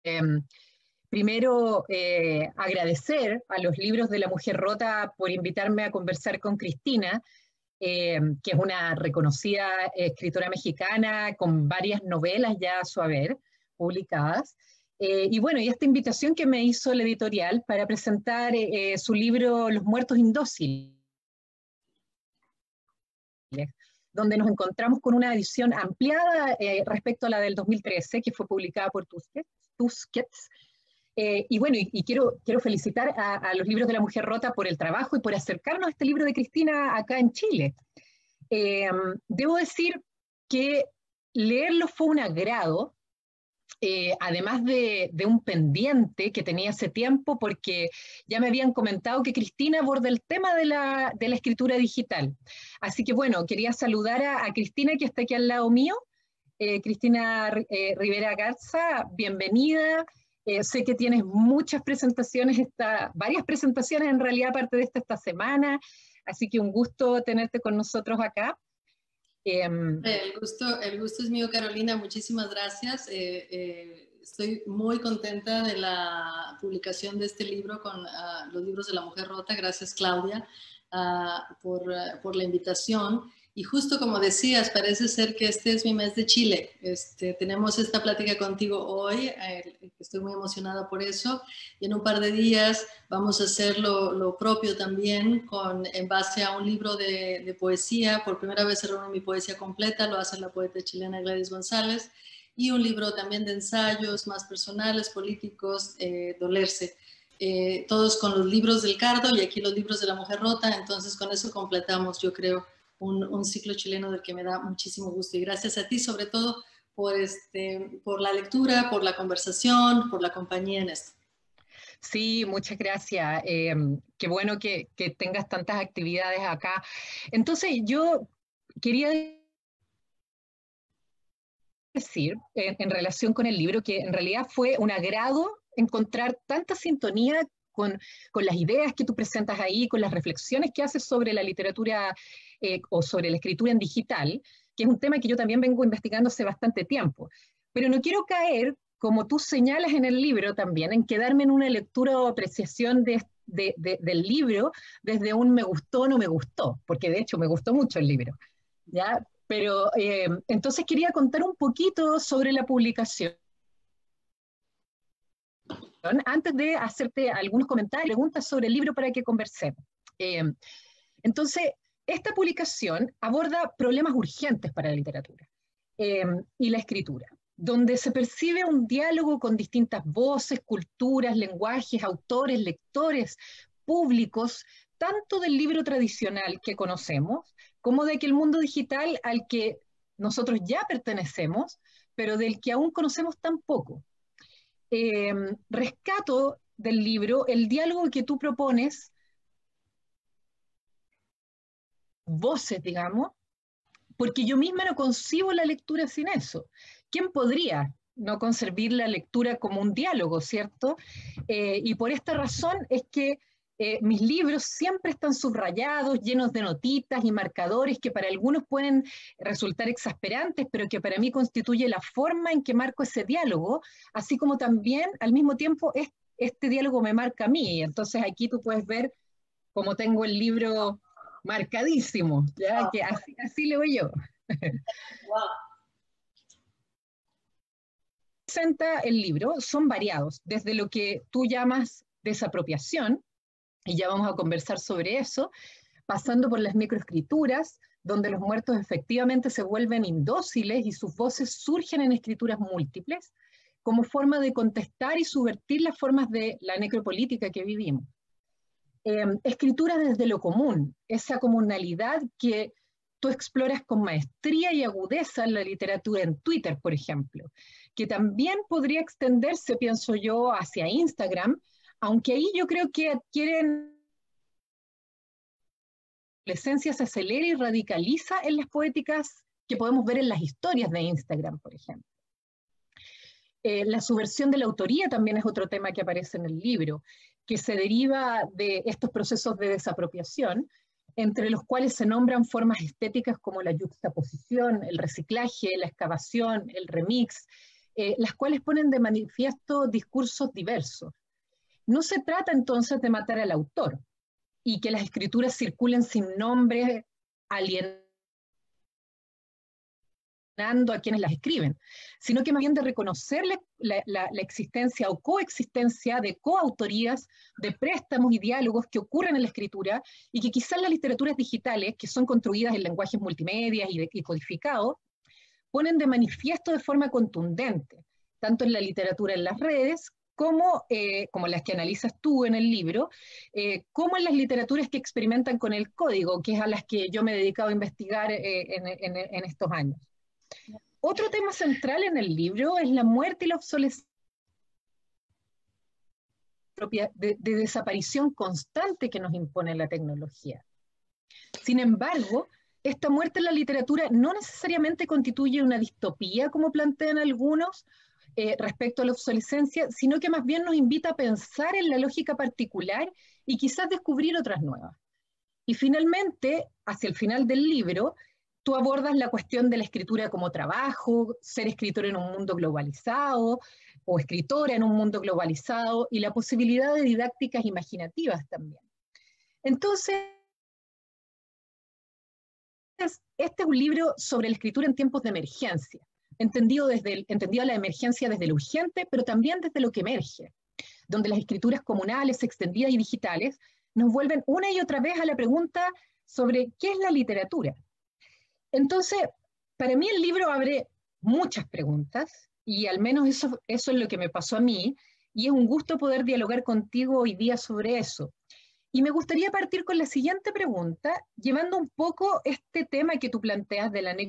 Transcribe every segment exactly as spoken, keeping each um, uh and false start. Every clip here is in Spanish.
Eh, primero, eh, agradecer a los libros de La Mujer Rota por invitarme a conversar con Cristina, eh, que es una reconocida escritora mexicana con varias novelas ya a su haber publicadas. Eh, y bueno, y esta invitación que me hizo la editorial para presentar eh, su libro Los Muertos Indóciles, donde nos encontramos con una edición ampliada eh, respecto a la del dos mil trece, que fue publicada por Tusquets. Tusquets. Eh, y bueno, y, y quiero, quiero felicitar a, a los libros de La Mujer Rota por el trabajo y por acercarnos a este libro de Cristina acá en Chile. Eh, debo decir que leerlo fue un agrado, eh, además de, de un pendiente que tenía hace tiempo, porque ya me habían comentado que Cristina aborda el tema de la, de la escritura digital. Así que bueno, quería saludar a, a Cristina, que está aquí al lado mío. Eh, Cristina eh, Rivera Garza, bienvenida. Eh, sé que tienes muchas presentaciones, esta, varias presentaciones en realidad, aparte de esta, esta semana, así que un gusto tenerte con nosotros acá. Eh, el, gusto, el gusto es mío, Carolina, muchísimas gracias. Eh, eh, estoy muy contenta de la publicación de este libro con uh, los libros de La Mujer Rota. Gracias, Claudia, uh, por, uh, por la invitación. Y justo como decías, parece ser que este es mi mes de Chile. Este, tenemos esta plática contigo hoy, eh, estoy muy emocionada por eso. Y en un par de días vamos a hacer lo, lo propio también con, en base a un libro de, de poesía. Por primera vez se reúne mi poesía completa, lo hace la poeta chilena Gladys González. Y un libro también de ensayos más personales, políticos, eh, Dolerse. Eh, todos con los libros del Cardo y aquí los libros de La Mujer Rota. Entonces con eso completamos, yo creo, Un, un ciclo chileno del que me da muchísimo gusto. Y gracias a ti, sobre todo, por, este, por la lectura, por la conversación, por la compañía en esto. Sí, muchas gracias. Eh, qué bueno que, que tengas tantas actividades acá. Entonces, yo quería decir, en, en relación con el libro, que en realidad fue un agrado encontrar tanta sintonía Con, con las ideas que tú presentas ahí, con las reflexiones que haces sobre la literatura eh, o sobre la escritura en digital, que es un tema que yo también vengo investigando hace bastante tiempo. Pero no quiero caer, como tú señalas en el libro también, en quedarme en una lectura o apreciación de, de, de, del libro desde un me gustó o no me gustó, porque de hecho me gustó mucho el libro, ¿ya? Pero eh, entonces quería contar un poquito sobre la publicación, antes de hacerte algunos comentarios, preguntas sobre el libro para que conversemos. Eh, entonces, esta publicación aborda problemas urgentes para la literatura eh, y la escritura, donde se percibe un diálogo con distintas voces, culturas, lenguajes, autores, lectores, públicos, tanto del libro tradicional que conocemos, como de aquel mundo digital al que nosotros ya pertenecemos, pero del que aún conocemos tan poco. Eh, rescato del libro el diálogo que tú propones, voces, digamos, porque yo misma no concibo la lectura sin eso. ¿Quién podría no concebir la lectura como un diálogo, cierto? Eh, y por esta razón es que eh, mis libros siempre están subrayados, llenos de notitas y marcadores que para algunos pueden resultar exasperantes, pero que para mí constituye la forma en que marco ese diálogo, así como también al mismo tiempo es, este diálogo me marca a mí. Entonces aquí tú puedes ver cómo tengo el libro marcadísimo, ¿ya? Wow. Que así, así leo yo. Wow. Presenta el libro, son variados, desde lo que tú llamas desapropiación, y ya vamos a conversar sobre eso, pasando por las microescrituras, donde los muertos efectivamente se vuelven indóciles y sus voces surgen en escrituras múltiples, como forma de contestar y subvertir las formas de la necropolítica que vivimos. Eh, escritura desde lo común, esa comunalidad que tú exploras con maestría y agudeza en la literatura en Twitter, por ejemplo, que también podría extenderse, pienso yo, hacia Instagram, aunque ahí yo creo que adquieren la esencia se acelera y radicaliza en las poéticas que podemos ver en las historias de Instagram, por ejemplo. Eh, la subversión de la autoría también es otro tema que aparece en el libro, que se deriva de estos procesos de desapropiación, entre los cuales se nombran formas estéticas como la yuxtaposición, el reciclaje, la excavación, el remix, eh, las cuales ponen de manifiesto discursos diversos. No se trata entonces de matar al autor y que las escrituras circulen sin nombre, alienando a quienes las escriben, sino que más bien de reconocer la, la, la existencia o coexistencia de coautorías, de préstamos y diálogos que ocurren en la escritura y que quizás las literaturas digitales, que son construidas en lenguajes multimedia y, de, y codificados, ponen de manifiesto de forma contundente, tanto en la literatura en las redes, como, eh, como las que analizas tú en el libro, eh, como en las literaturas que experimentan con el código, que es a las que yo me he dedicado a investigar eh, en, en, en estos años. Otro tema central en el libro es la muerte y la obsolescencia de, de desaparición constante que nos impone la tecnología. Sin embargo, esta muerte en la literatura no necesariamente constituye una distopía, como plantean algunos, eh, respecto a la obsolescencia, sino que más bien nos invita a pensar en la lógica particular y quizás descubrir otras nuevas. Y finalmente, hacia el final del libro, tú abordas la cuestión de la escritura como trabajo, ser escritor en un mundo globalizado, o escritora en un mundo globalizado, y la posibilidad de didácticas imaginativas también. Entonces, este es un libro sobre la escritura en tiempos de emergencia, entendido, desde el, entendido la emergencia desde lo urgente, pero también desde lo que emerge, donde las escrituras comunales, extendidas y digitales nos vuelven una y otra vez a la pregunta sobre qué es la literatura. Entonces, para mí el libro abre muchas preguntas, y al menos eso, eso es lo que me pasó a mí, y es un gusto poder dialogar contigo hoy día sobre eso. Y me gustaría partir con la siguiente pregunta, llevando un poco este tema que tú planteas de la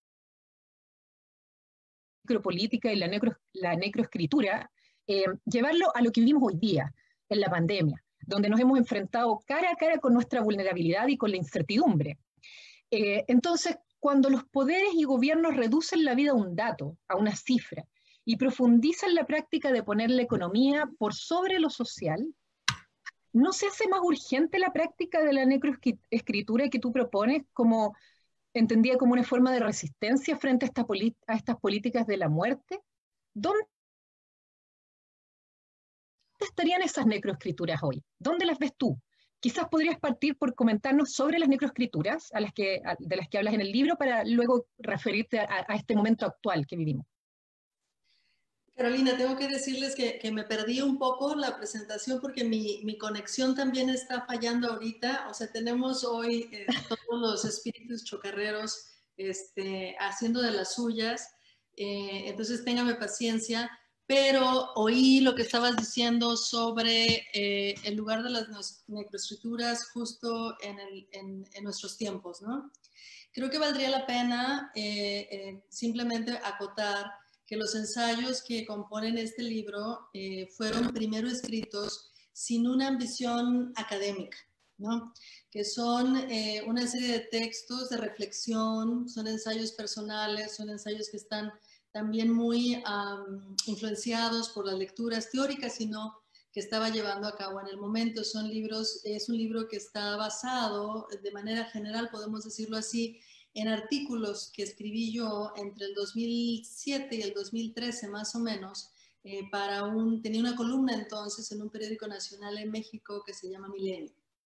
necropolítica y la, necro, la necroescritura, eh, llevarlo a lo que vivimos hoy día, en la pandemia, donde nos hemos enfrentado cara a cara con nuestra vulnerabilidad y con la incertidumbre. Eh, entonces, cuando los poderes y gobiernos reducen la vida a un dato, a una cifra, y profundizan la práctica de poner la economía por sobre lo social, ¿no se hace más urgente la práctica de la necroescritura que tú propones, como entendida como una forma de resistencia frente a, esta a estas políticas de la muerte? ¿Dónde estarían esas necroescrituras hoy? ¿Dónde las ves tú? Quizás podrías partir por comentarnos sobre las necroescrituras a las que, a, de las que hablas en el libro, para luego referirte a, a este momento actual que vivimos. Carolina, tengo que decirles que, que me perdí un poco la presentación porque mi, mi conexión también está fallando ahorita. O sea, tenemos hoy eh, todos los espíritus chocarreros este, haciendo de las suyas. Eh, entonces, téngame paciencia. Pero oí lo que estabas diciendo sobre eh, el lugar de las necroescrituras justo en, el, en, en nuestros tiempos, ¿no? Creo que valdría la pena eh, eh, simplemente acotar que los ensayos que componen este libro eh, fueron primero escritos sin una ambición académica, ¿no? Que son eh, una serie de textos de reflexión, son ensayos personales, son ensayos que están también muy um, influenciados por las lecturas teóricas, sino que estaba llevando a cabo en el momento. Son libros, es un libro que está basado, de manera general, podemos decirlo así, en artículos que escribí yo entre el dos mil siete y el dos mil trece más o menos, eh, para un, tenía una columna entonces en un periódico nacional en México que se llama Milenio.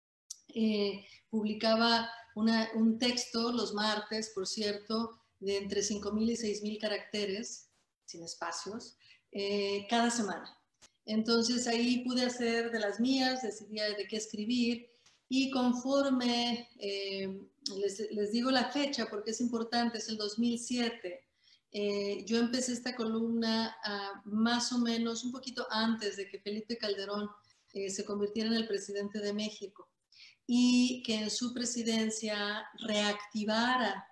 Eh, publicaba una, un texto los martes, por cierto, de entre cinco mil y seis mil caracteres, sin espacios, eh, cada semana. Entonces ahí pude hacer de las mías, decidí de qué escribir, y conforme, eh, les, les digo la fecha porque es importante, es el dos mil siete, eh, yo empecé esta columna uh, más o menos un poquito antes de que Felipe Calderón eh, se convirtiera en el presidente de México, y que en su presidencia reactivara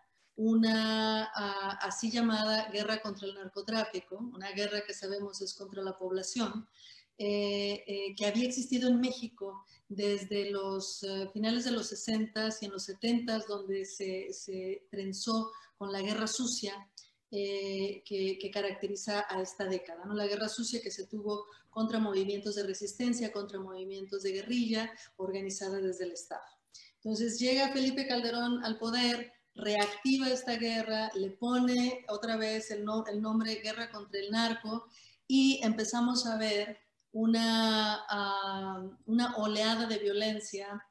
una uh, así llamada guerra contra el narcotráfico, una guerra que sabemos es contra la población, eh, eh, que había existido en México desde los uh, finales de los sesentas y en los setentas, donde se, se trenzó con la guerra sucia eh, que, que caracteriza a esta década, ¿no? La guerra sucia que se tuvo contra movimientos de resistencia, contra movimientos de guerrilla organizada desde el Estado. Entonces llega Felipe Calderón al poder, reactiva esta guerra, le pone otra vez el, no, el nombre Guerra contra el Narco y empezamos a ver una, uh, una oleada de violencia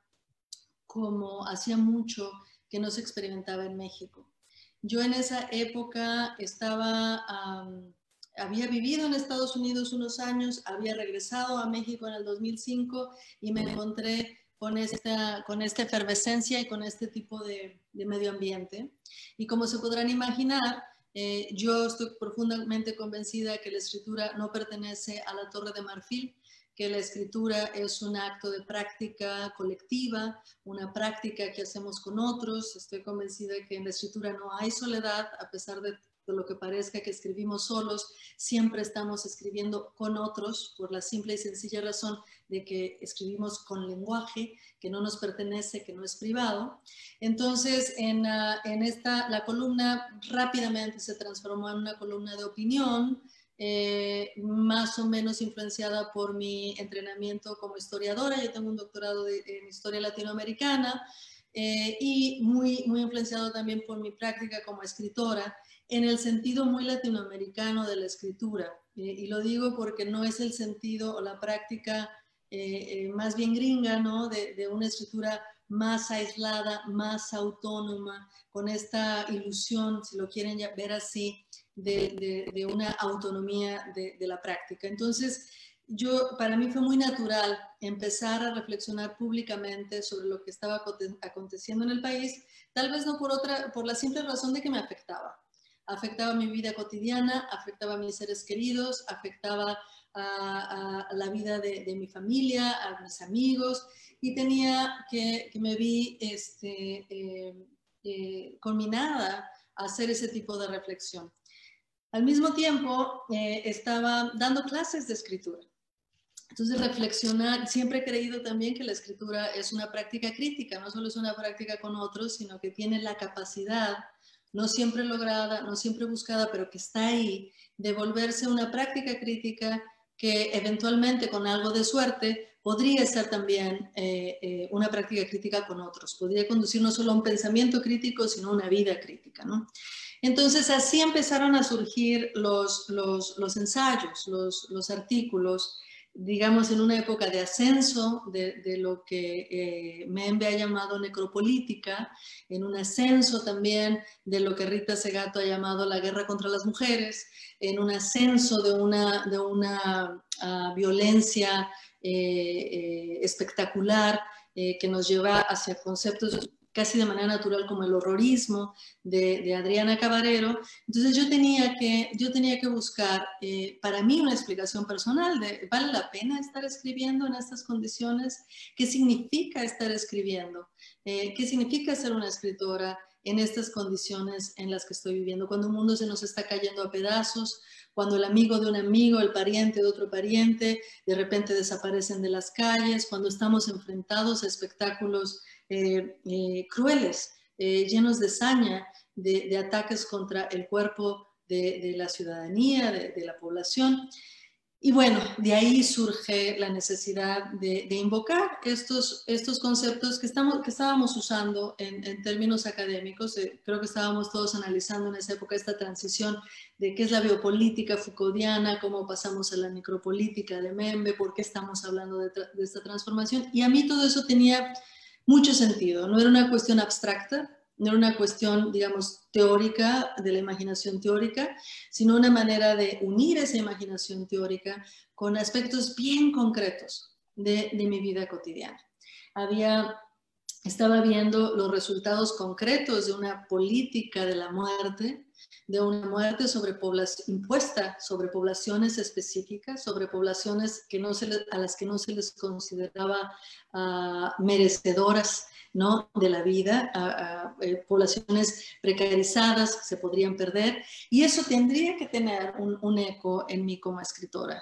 como hacía mucho que no se experimentaba en México. Yo en esa época estaba, um, había vivido en Estados Unidos unos años, había regresado a México en el dos mil cinco y me encontré con esta, con esta efervescencia y con este tipo de, de medio ambiente. Y como se podrán imaginar, eh, yo estoy profundamente convencida que la escritura no pertenece a la Torre de Marfil, que la escritura es un acto de práctica colectiva, una práctica que hacemos con otros. Estoy convencida que en la escritura no hay soledad, a pesar de de lo que parezca que escribimos solos, siempre estamos escribiendo con otros por la simple y sencilla razón de que escribimos con lenguaje que no nos pertenece, que no es privado. Entonces, en, uh, en esta, la columna rápidamente se transformó en una columna de opinión, eh, más o menos influenciada por mi entrenamiento como historiadora. Yo tengo un doctorado de, en historia latinoamericana eh, y muy, muy influenciado también por mi práctica como escritora, en el sentido muy latinoamericano de la escritura. Eh, y lo digo porque no es el sentido o la práctica eh, eh, más bien gringa, ¿no? De, de una escritura más aislada, más autónoma, con esta ilusión, si lo quieren ver así, de, de, de una autonomía de, de la práctica. Entonces, yo, para mí fue muy natural empezar a reflexionar públicamente sobre lo que estaba aconteciendo en el país, tal vez no por, otra, por la simple razón de que me afectaba. Afectaba mi vida cotidiana, afectaba a mis seres queridos, afectaba a, a, a la vida de, de mi familia, a mis amigos, y tenía que, que me vi este, eh, eh, conminada a hacer ese tipo de reflexión. Al mismo tiempo, eh, estaba dando clases de escritura. Entonces, reflexionar, siempre he creído también que la escritura es una práctica crítica, no solo es una práctica con otros, sino que tiene la capacidad, no siempre lograda, no siempre buscada, pero que está ahí, de volverse una práctica crítica que eventualmente, con algo de suerte, podría ser también eh, eh, una práctica crítica con otros. Podría conducir no solo a un pensamiento crítico, sino a una vida crítica, ¿no? Entonces, así empezaron a surgir los, los, los ensayos, los, los artículos, digamos, en una época de ascenso de, de lo que eh, Membe ha llamado necropolítica, en un ascenso también de lo que Rita Segato ha llamado la guerra contra las mujeres, en un ascenso de una, de una uh, violencia eh, eh, espectacular eh, que nos lleva hacia conceptos casi de manera natural como el horrorismo de, de Adriana Cabarero. Entonces yo tenía que, yo tenía que buscar eh, para mí una explicación personal de ¿vale la pena estar escribiendo en estas condiciones? ¿Qué significa estar escribiendo? Eh, ¿Qué significa ser una escritora en estas condiciones en las que estoy viviendo? Cuando un mundo se nos está cayendo a pedazos, cuando el amigo de un amigo, el pariente de otro pariente, de repente desaparecen de las calles, cuando estamos enfrentados a espectáculos Eh, eh, crueles, eh, llenos de saña, de, de ataques contra el cuerpo de, de la ciudadanía, de, de la población. Y bueno, de ahí surge la necesidad de, de invocar estos, estos conceptos que, estamos, que estábamos usando en, en términos académicos. Eh, creo que estábamos todos analizando en esa época esta transición de qué es la biopolítica Foucauldiana, cómo pasamos a la necropolítica de Membe, por qué estamos hablando de, de esta transformación. Y a mí todo eso tenía mucho sentido, no era una cuestión abstracta, no era una cuestión, digamos, teórica, de la imaginación teórica, sino una manera de unir esa imaginación teórica con aspectos bien concretos de, de mi vida cotidiana. Había, estaba viendo los resultados concretos de una política de la muerte, de una muerte sobre impuesta sobre poblaciones específicas, sobre poblaciones que no se les, a las que no se les consideraba uh, merecedoras, ¿no? De la vida, uh, uh, eh, poblaciones precarizadas que se podrían perder, y eso tendría que tener un, un eco en mí como escritora.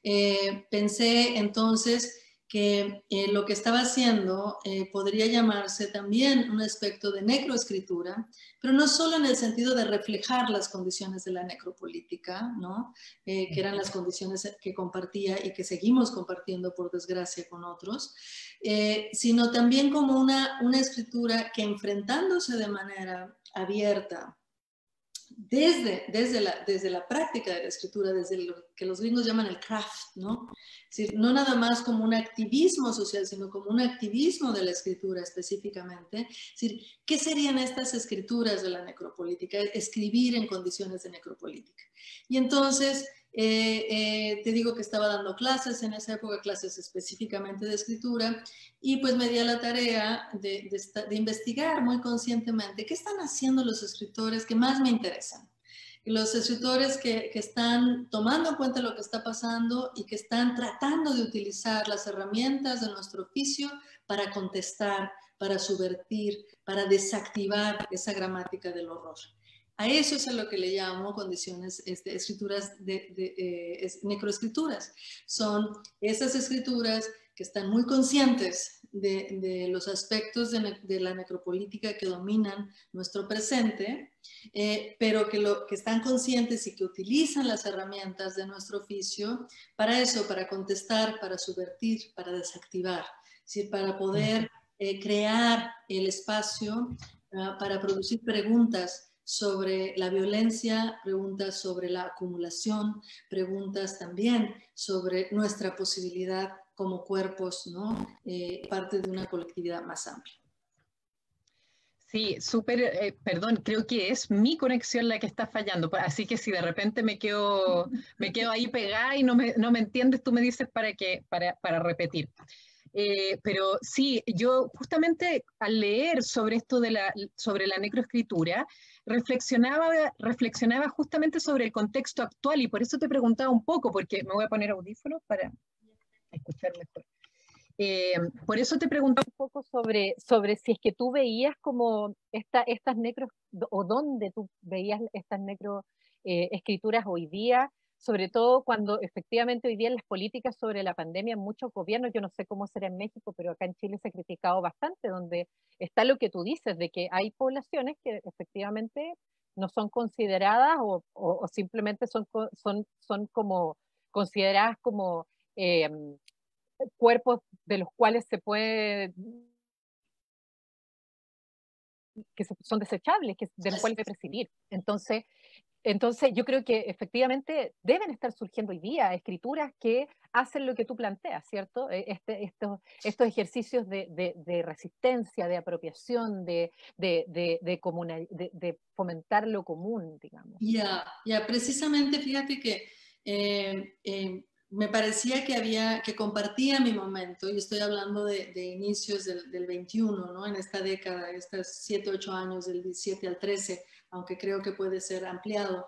Eh, pensé entonces que eh, lo que estaba haciendo eh, podría llamarse también un aspecto de necroescritura, pero no solo en el sentido de reflejar las condiciones de la necropolítica, ¿no? eh, que eran las condiciones que compartía y que seguimos compartiendo por desgracia con otros, eh, sino también como una, una escritura que, enfrentándose de manera abierta, desde, desde, la, desde la práctica de la escritura, desde lo que los gringos llaman el craft, ¿no? Es decir, no nada más como un activismo social, sino como un activismo de la escritura específicamente. Es decir, ¿qué serían estas escrituras de la necropolítica? Escribir en condiciones de necropolítica. Y entonces, eh, eh, te digo que estaba dando clases en esa época, clases específicamente de escritura, y pues me di a la tarea de, de, de investigar muy conscientemente qué están haciendo los escritores que más me interesan. Los escritores que, que están tomando en cuenta lo que está pasando y que están tratando de utilizar las herramientas de nuestro oficio para contestar, para subvertir, para desactivar esa gramática del horror. A eso es a lo que le llamo condiciones, este, escrituras, de, de, eh, es, necroescrituras. Son esas escrituras que están muy conscientes de, de los aspectos de, de la necropolítica que dominan nuestro presente, eh, pero que, lo, que están conscientes y que utilizan las herramientas de nuestro oficio para eso, para contestar, para subvertir, para desactivar, ¿sí? Para poder eh, crear el espacio uh, para producir preguntas sobre la violencia, preguntas sobre la acumulación, preguntas también sobre nuestra posibilidad como cuerpos, ¿no? Eh, parte de una colectividad más amplia. Sí, súper, eh, perdón, creo que es mi conexión la que está fallando, así que si de repente me quedo, me quedo ahí pegada y no me, no me entiendes, tú me dices para, que, para, para repetir. Eh, pero sí, yo justamente al leer sobre esto de la, sobre la necroescritura, reflexionaba, reflexionaba justamente sobre el contexto actual y por eso te preguntaba un poco, porque me voy a poner audífonos para escuchar mejor. Eh, por eso te pregunto un poco sobre, sobre si es que tú veías como esta, estas necros, o dónde tú veías estas necro eh, escrituras hoy día, sobre todo cuando efectivamente hoy día en las políticas sobre la pandemia en muchos gobiernos, yo no sé cómo será en México, pero acá en Chile se ha criticado bastante, donde está lo que tú dices, de que hay poblaciones que efectivamente no son consideradas o, o, o simplemente son, son, son como consideradas como... Eh, cuerpos de los cuales se puede, que son desechables, que, de los cuales se puede prescindir. Entonces, entonces, yo creo que efectivamente deben estar surgiendo hoy día escrituras que hacen lo que tú planteas, ¿cierto? Este, estos, estos ejercicios de, de, de resistencia, de apropiación, de, de, de, de, comunal, de, de fomentar lo común, digamos. Ya, yeah, ya, yeah, precisamente fíjate que eh, eh, me parecía que había, que compartía mi momento, y estoy hablando de, de inicios del, del veintiuno, ¿no? En esta década, estos siete, ocho años, del diecisiete al trece, aunque creo que puede ser ampliado.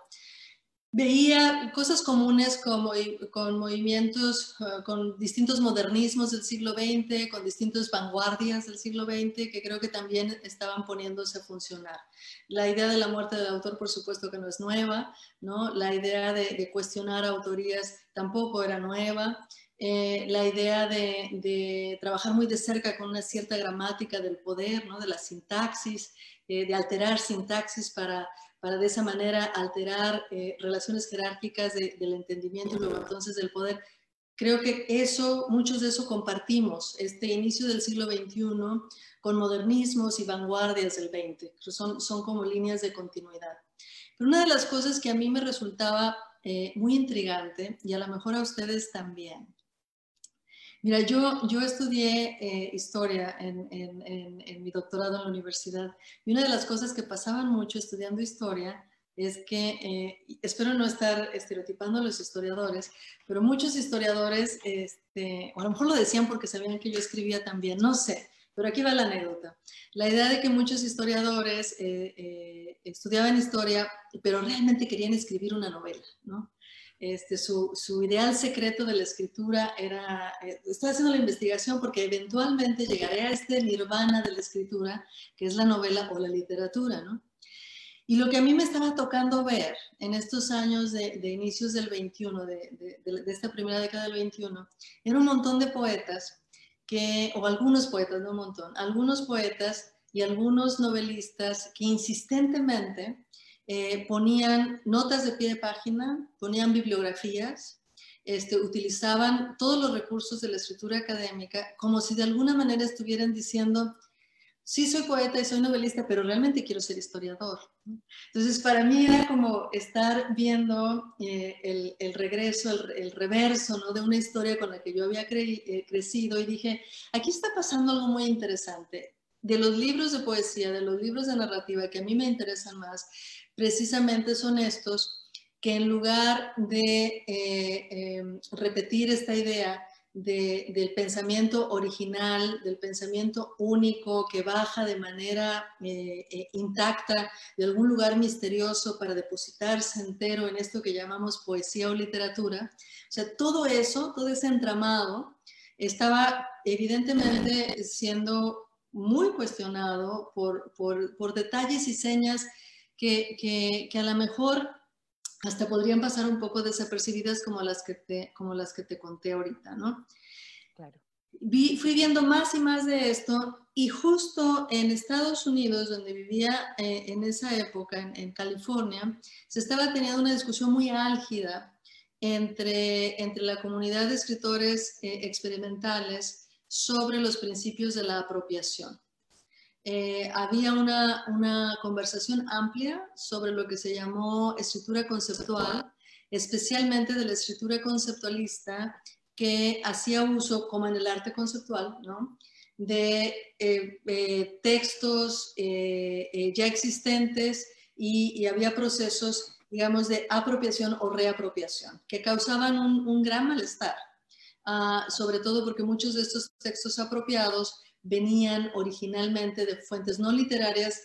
Veía cosas comunes como con movimientos, uh, con distintos modernismos del siglo veinte, con distintas vanguardias del siglo veinte, que creo que también estaban poniéndose a funcionar. La idea de la muerte del autor, por supuesto que no es nueva, ¿no? La idea de, de cuestionar autorías tampoco era nueva. Eh, la idea de, de trabajar muy de cerca con una cierta gramática del poder, ¿no? De la sintaxis, eh, de alterar sintaxis para... para de esa manera alterar eh, relaciones jerárquicas de, del entendimiento y luego entonces del poder. Creo que eso, muchos de eso compartimos, este inicio del siglo veintiuno con modernismos y vanguardias del veinte, son, son como líneas de continuidad. Pero una de las cosas que a mí me resultaba eh, muy intrigante, y a lo mejor a ustedes también, mira, yo, yo estudié eh, historia en, en, en, en mi doctorado en la universidad y una de las cosas que pasaban mucho estudiando historia es que, eh, espero no estar estereotipando a los historiadores, pero muchos historiadores, este, o a lo mejor lo decían porque sabían que yo escribía también, no sé, pero aquí va la anécdota. La idea de que muchos historiadores eh, eh, estudiaban historia, pero realmente querían escribir una novela, ¿no? Este, su, su ideal secreto de la escritura era, eh, estoy haciendo la investigación porque eventualmente llegaré a este nirvana de la escritura, que es la novela o la literatura, ¿no? Y lo que a mí me estaba tocando ver en estos años de, de inicios del veintiuno, de, de, de esta primera década del veintiuno, era un montón de poetas, que, o algunos poetas, no un montón, algunos poetas y algunos novelistas que insistentemente Eh, ponían notas de pie de página, ponían bibliografías, este, utilizaban todos los recursos de la escritura académica como si de alguna manera estuvieran diciendo, sí soy poeta y soy novelista, pero realmente quiero ser historiador. Entonces, para mí era como estar viendo eh, el, el regreso, el, el reverso, ¿no?, de una historia con la que yo había cre eh, crecido, y dije, aquí está pasando algo muy interesante. De los libros de poesía, de los libros de narrativa que a mí me interesan más, precisamente son estos que en lugar de eh, eh, repetir esta idea De, del pensamiento original, del pensamiento único que baja de manera eh, eh, intacta de algún lugar misterioso para depositarse entero en esto que llamamos poesía o literatura. O sea, todo eso, todo ese entramado estaba evidentemente siendo muy cuestionado por, por, por detalles y señas que, que, que a lo mejor hasta podrían pasar un poco desapercibidas como las que te, como las que te conté ahorita, ¿no? Claro. Vi, fui viendo más y más de esto, y justo en Estados Unidos, donde vivía eh, en esa época, en, en California, se estaba teniendo una discusión muy álgida entre, entre la comunidad de escritores eh, experimentales sobre los principios de la apropiación. Eh, había una, una conversación amplia sobre lo que se llamó escritura conceptual, especialmente de la escritura conceptualista que hacía uso, como en el arte conceptual, ¿no?, de eh, eh, textos eh, eh, ya existentes, y, y había procesos, digamos, de apropiación o reapropiación que causaban un, un gran malestar, uh, sobre todo porque muchos de estos textos apropiados venían originalmente de fuentes no literarias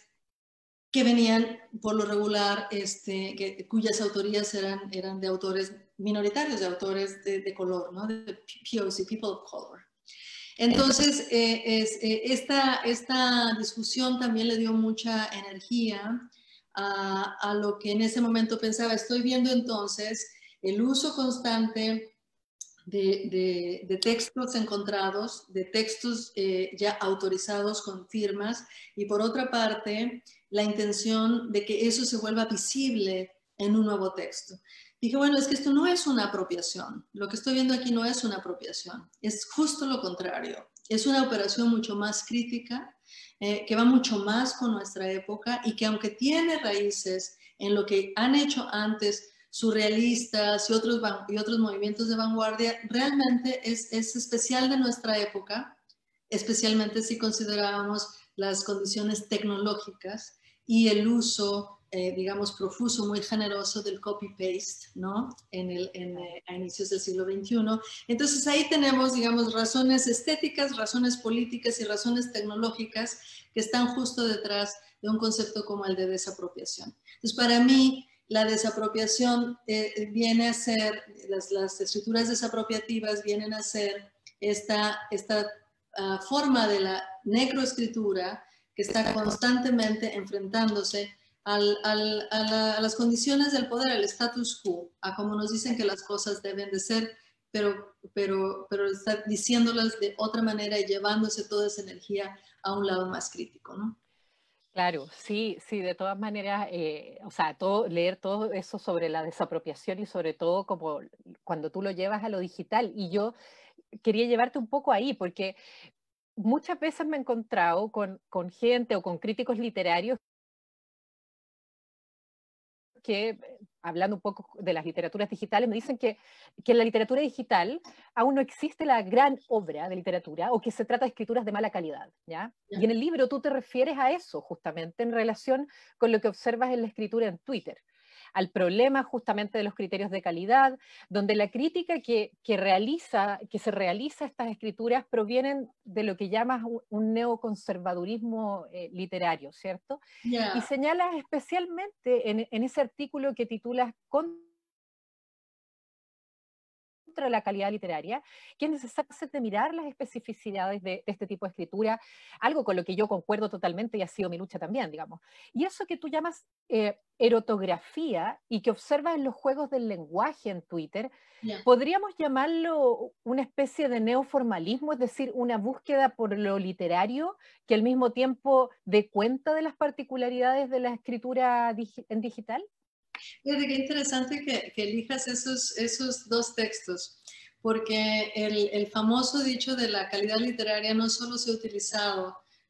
que venían por lo regular, este, que, cuyas autorías eran, eran de autores minoritarios, de autores de, de color, ¿no?, de P O C, People of Color. Entonces, eh, es, eh, esta, esta discusión también le dio mucha energía a, a lo que en ese momento pensaba. Estoy viendo entonces el uso constante De, de, de textos encontrados, de textos eh, ya autorizados con firmas, y por otra parte, la intención de que eso se vuelva visible en un nuevo texto. Dije, bueno, es que esto no es una apropiación. Lo que estoy viendo aquí no es una apropiación, es justo lo contrario. Es una operación mucho más crítica, eh, que va mucho más con nuestra época, y que aunque tiene raíces en lo que han hecho antes surrealistas y otros, y otros movimientos de vanguardia, realmente es, es especial de nuestra época, especialmente si consideramos las condiciones tecnológicas y el uso, eh, digamos, profuso, muy generoso del copy-paste, ¿no?, en el, en, eh, a inicios del siglo veintiuno. Entonces ahí tenemos, digamos, razones estéticas, razones políticas y razones tecnológicas que están justo detrás de un concepto como el de desapropiación. Entonces, para mí, la desapropiación eh, viene a ser, las, las escrituras desapropiativas vienen a ser esta, esta uh, forma de la necroescritura que está constantemente enfrentándose al, al, a, la, a las condiciones del poder, al status quo, a como nos dicen que las cosas deben de ser, pero, pero, pero está diciéndolas de otra manera y llevándose toda esa energía a un lado más crítico, ¿no? Claro, sí, sí, de todas maneras, eh, o sea, todo, leer todo eso sobre la desapropiación, y sobre todo como cuando tú lo llevas a lo digital. Y yo quería llevarte un poco ahí, porque muchas veces me he encontrado con, con gente o con críticos literarios que, hablando un poco de las literaturas digitales, me dicen que, que en la literatura digital aún no existe la gran obra de literatura, o que se trata de escrituras de mala calidad, ¿ya? Y en el libro tú te refieres a eso, justamente en relación con lo que observas en la escritura en Twitter, al problema justamente de los criterios de calidad, donde la crítica que, que, realiza, que se realiza a estas escrituras provienen de lo que llamas un, un neoconservadurismo eh, literario, ¿cierto? Yeah. Y señalas especialmente en, en ese artículo que titulas contra la calidad literaria, que es necesario de mirar las especificidades de, de este tipo de escritura, algo con lo que yo concuerdo totalmente y ha sido mi lucha también, digamos. Y eso que tú llamas eh, erotografía, y que observas en los juegos del lenguaje en Twitter, yeah, podríamos llamarlo una especie de neoformalismo, es decir, una búsqueda por lo literario que al mismo tiempo dé cuenta de las particularidades de la escritura digi- en digital. Fíjate qué interesante que, que elijas esos, esos dos textos, porque el, el famoso dicho de la calidad literaria no solo se ha utilizado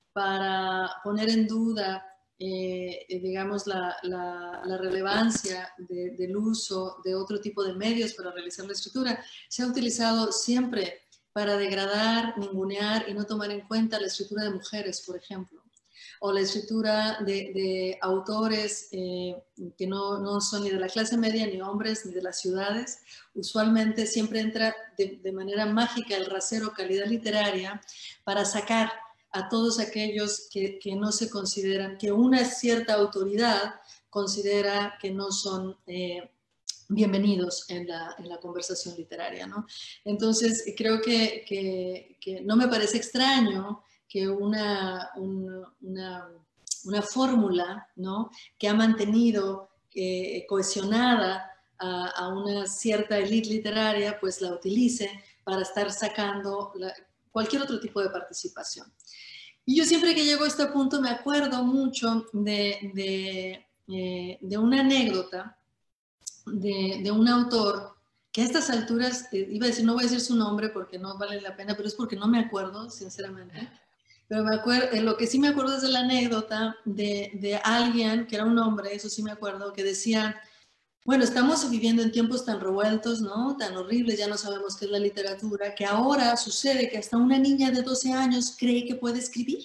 para poner en duda, eh, digamos, la, la, la relevancia de, del uso de otro tipo de medios para realizar la escritura, se ha utilizado siempre para degradar, ningunear y no tomar en cuenta la escritura de mujeres, por ejemplo, o la escritura de, de autores eh, que no, no son ni de la clase media, ni hombres, ni de las ciudades. Usualmente siempre entra de, de manera mágica el rasero calidad literaria para sacar a todos aquellos que, que no se consideran, que una cierta autoridad considera que no son eh, bienvenidos en la, en la conversación literaria, ¿no? Entonces, creo que, que, que no me parece extraño que una, un, una, una fórmula, ¿no?, que ha mantenido eh, cohesionada a, a una cierta élite literaria, pues la utilice para estar sacando la, cualquier otro tipo de participación. Y yo siempre que llego a este punto me acuerdo mucho de, de, eh, de una anécdota de, de un autor que a estas alturas, eh, iba a decir, no voy a decir su nombre porque no vale la pena, pero es porque no me acuerdo, sinceramente. Pero me acuerdo, eh, lo que sí me acuerdo es de la anécdota de, de alguien, que era un hombre, eso sí me acuerdo, que decía, bueno, estamos viviendo en tiempos tan revueltos, ¿no?, tan horribles, ya no sabemos qué es la literatura, que ahora sucede que hasta una niña de doce años cree que puede escribir.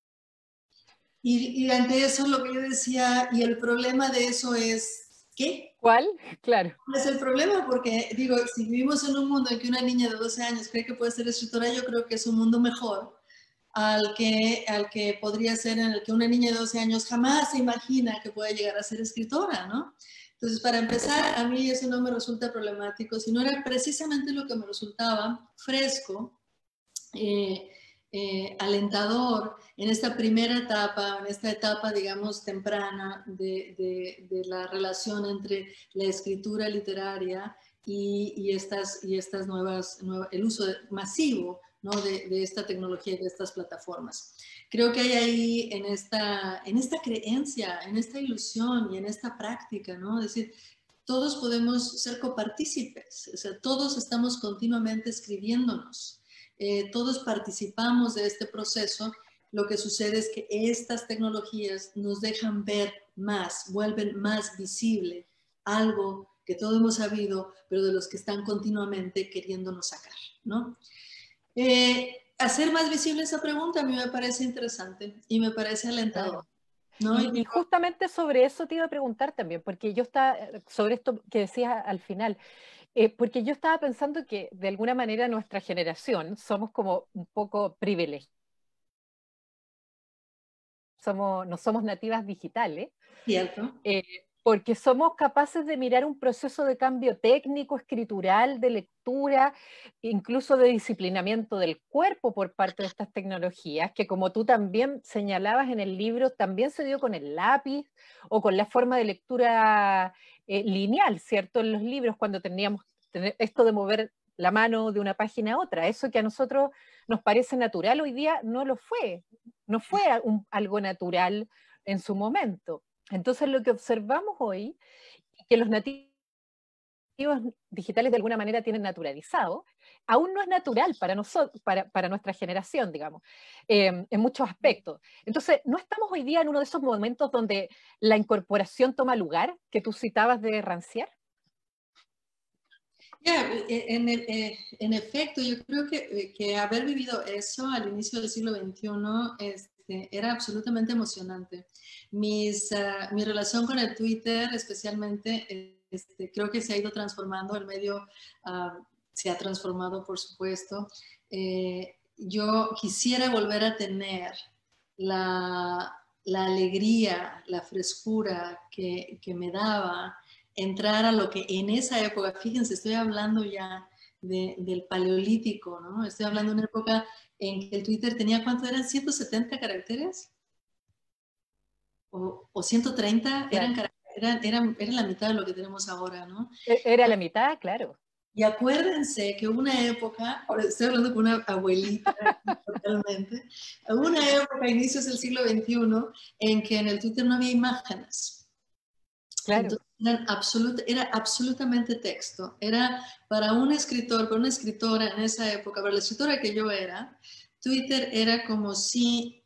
Y, y ante eso lo que yo decía, y el problema de eso es, ¿qué? ¿Cuál? Claro. ¿Cuál es el problema? Porque, digo, si vivimos en un mundo en que una niña de doce años cree que puede ser escritora, yo creo que es un mundo mejor al que, al que podría ser en el que una niña de doce años jamás se imagina que puede llegar a ser escritora, ¿no? Entonces, para empezar, a mí eso no me resulta problemático, sino era precisamente lo que me resultaba fresco, eh, eh, alentador en esta primera etapa, en esta etapa, digamos, temprana de, de, de la relación entre la escritura literaria y, y, estas, y estas nuevas, nueva, el uso masivo, ¿no?, de, de esta tecnología y de estas plataformas. Creo que hay ahí en esta, en esta creencia, en esta ilusión y en esta práctica, ¿no? Es decir, todos podemos ser copartícipes, o sea, todos estamos continuamente escribiéndonos. Eh, todos participamos de este proceso. Lo que sucede es que estas tecnologías nos dejan ver más, vuelven más visible algo que todos hemos sabido, pero de los que están continuamente queriéndonos sacar, ¿no? Eh, hacer más visible esa pregunta a mí me parece interesante y me parece alentador. ¿No? Y, y justamente sobre eso te iba a preguntar también, porque yo estaba, sobre esto que decías al final, Eh, porque yo estaba pensando que de alguna manera nuestra generación somos como un poco privilegiados. Somos, no somos nativas digitales. Cierto. Eh, porque somos capaces de mirar un proceso de cambio técnico, escritural, de lectura, incluso de disciplinamiento del cuerpo por parte de estas tecnologías, que como tú también señalabas en el libro, también se dio con el lápiz o con la forma de lectura eh, lineal, ¿cierto? En los libros, cuando teníamos esto de mover la mano de una página a otra. Eso que a nosotros nos parece natural hoy día no lo fue, no fue un, algo natural en su momento. Entonces lo que observamos hoy, que los nativos digitales de alguna manera tienen naturalizado, aún no es natural para nosotros, para, para nuestra generación, digamos, eh, en muchos aspectos. Entonces, ¿no estamos hoy día en uno de esos momentos donde la incorporación toma lugar, que tú citabas de Rancière? Yeah, en, en, en efecto, yo creo que, que haber vivido eso al inicio del siglo veintiuno este, era absolutamente emocionante. Mis, uh, mi relación con el Twitter, especialmente, este, creo que se ha ido transformando, el medio uh, se ha transformado, por supuesto. Eh, yo quisiera volver a tener la, la alegría, la frescura que, que me daba entrar a lo que en esa época, fíjense, estoy hablando ya de, del paleolítico, ¿no? Estoy hablando de una época en que el Twitter tenía, ¿cuánto eran? ¿ciento setenta caracteres? ¿O, o ciento treinta? Claro. Eran, eran, eran, eran la mitad de lo que tenemos ahora, ¿no? Era la mitad, claro. Y acuérdense que hubo una época, ahora estoy hablando con una abuelita totalmente, hubo una época, inicios del siglo veintiuno, en que en el Twitter no había imágenes. Claro. Entonces, eran absolut, era absolutamente texto. Era para un escritor, para una escritora en esa época, para la escritora que yo era, Twitter era como si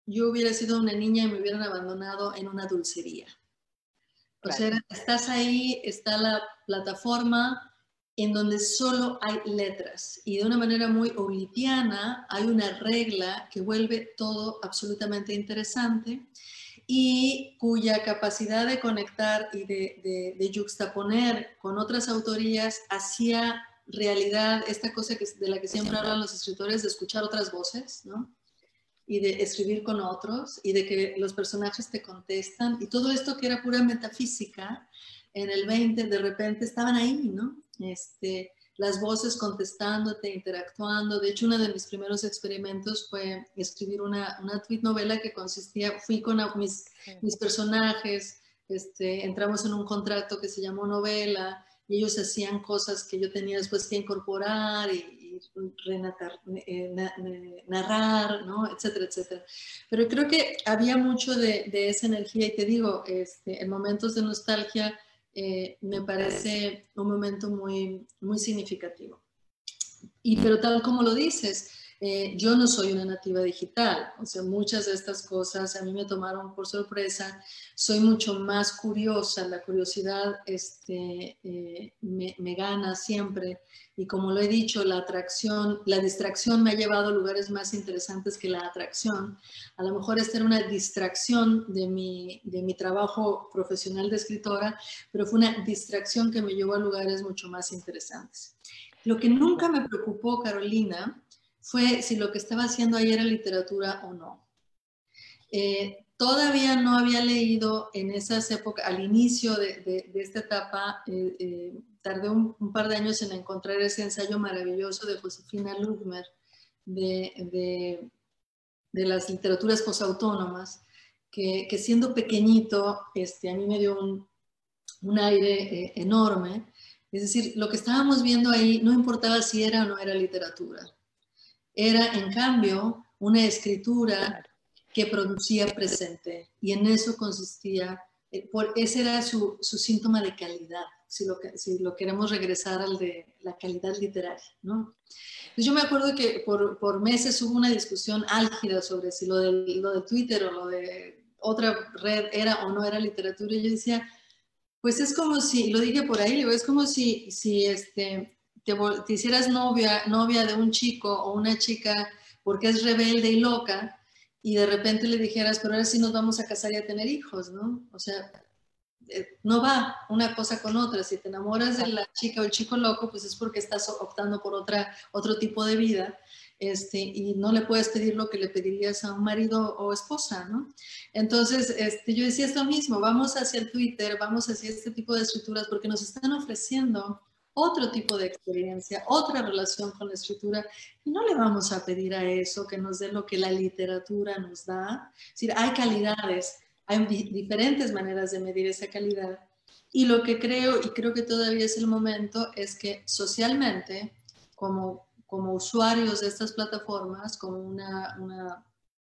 yo hubiera sido una niña y me hubieran abandonado en una dulcería. O Claro. sea, estás ahí, está la plataforma en donde solo hay letras y de una manera muy obliviana hay una regla que vuelve todo absolutamente interesante y cuya capacidad de conectar y de, de, de yuxtaponer con otras autorías hacía realidad esta cosa que, de la que siempre hablan los escritores, de escuchar otras voces, ¿no? Y de escribir con otros y de que los personajes te contestan y todo esto que era pura metafísica en el veinte de repente estaban ahí, ¿no? Este, las voces contestándote, interactuando. De hecho, uno de mis primeros experimentos fue escribir una, una tweet novela que consistía, fui con mis, mis personajes, este, entramos en un contrato que se llamó novela y ellos hacían cosas que yo tenía después que incorporar y, Renatar, eh, narrar, ¿no? etcétera, etcétera. Pero creo que había mucho de, de esa energía y te digo, este, en momentos de nostalgia eh, me parece un momento muy, muy significativo. Y pero tal como lo dices, eh, yo no soy una nativa digital, o sea, muchas de estas cosas a mí me tomaron por sorpresa, soy mucho más curiosa, la curiosidad este, eh, me, me gana siempre y como lo he dicho, la atracción, la distracción me ha llevado a lugares más interesantes que la atracción. A lo mejor esta era una distracción de mi, de mi trabajo profesional de escritora, pero fue una distracción que me llevó a lugares mucho más interesantes. Lo que nunca me preocupó, Carolina, fue si lo que estaba haciendo ahí era literatura o no. Eh, todavía no había leído en esas épocas, al inicio de, de, de esta etapa, eh, eh, tardé un, un par de años en encontrar ese ensayo maravilloso de Josefina Lugmer, de, de, de las literaturas posautónomas, que, que siendo pequeñito, este, a mí me dio un, un aire eh, enorme. Es decir, lo que estábamos viendo ahí no importaba si era o no era literatura. Era, en cambio, una escritura que producía presente. Y en eso consistía, eh, por, ese era su, su síntoma de calidad, si lo, si lo queremos regresar al de la calidad literaria, ¿no? Entonces yo me acuerdo que por, por meses hubo una discusión álgida sobre si lo de, lo de Twitter o lo de otra red era o no era literatura. Y yo decía, pues es como si, lo dije por ahí, es como si, si este, te, te hicieras novia, novia de un chico o una chica porque es rebelde y loca y de repente le dijeras, pero ahora sí nos vamos a casar y a tener hijos, ¿no? O sea, eh, no va una cosa con otra. Si te enamoras de la chica o el chico loco, pues es porque estás optando por otra, otro tipo de vida. Este, y no le puedes pedir lo que le pedirías a un marido o esposa, ¿no? Entonces, este, yo decía esto mismo, vamos hacia el Twitter, vamos hacia este tipo de escrituras porque nos están ofreciendo otro tipo de experiencia, otra relación con la escritura, y no le vamos a pedir a eso que nos dé lo que la literatura nos da. Es decir, hay calidades, hay diferentes maneras de medir esa calidad, y lo que creo, y creo que todavía es el momento, es que socialmente, como como usuarios de estas plataformas, como una, una,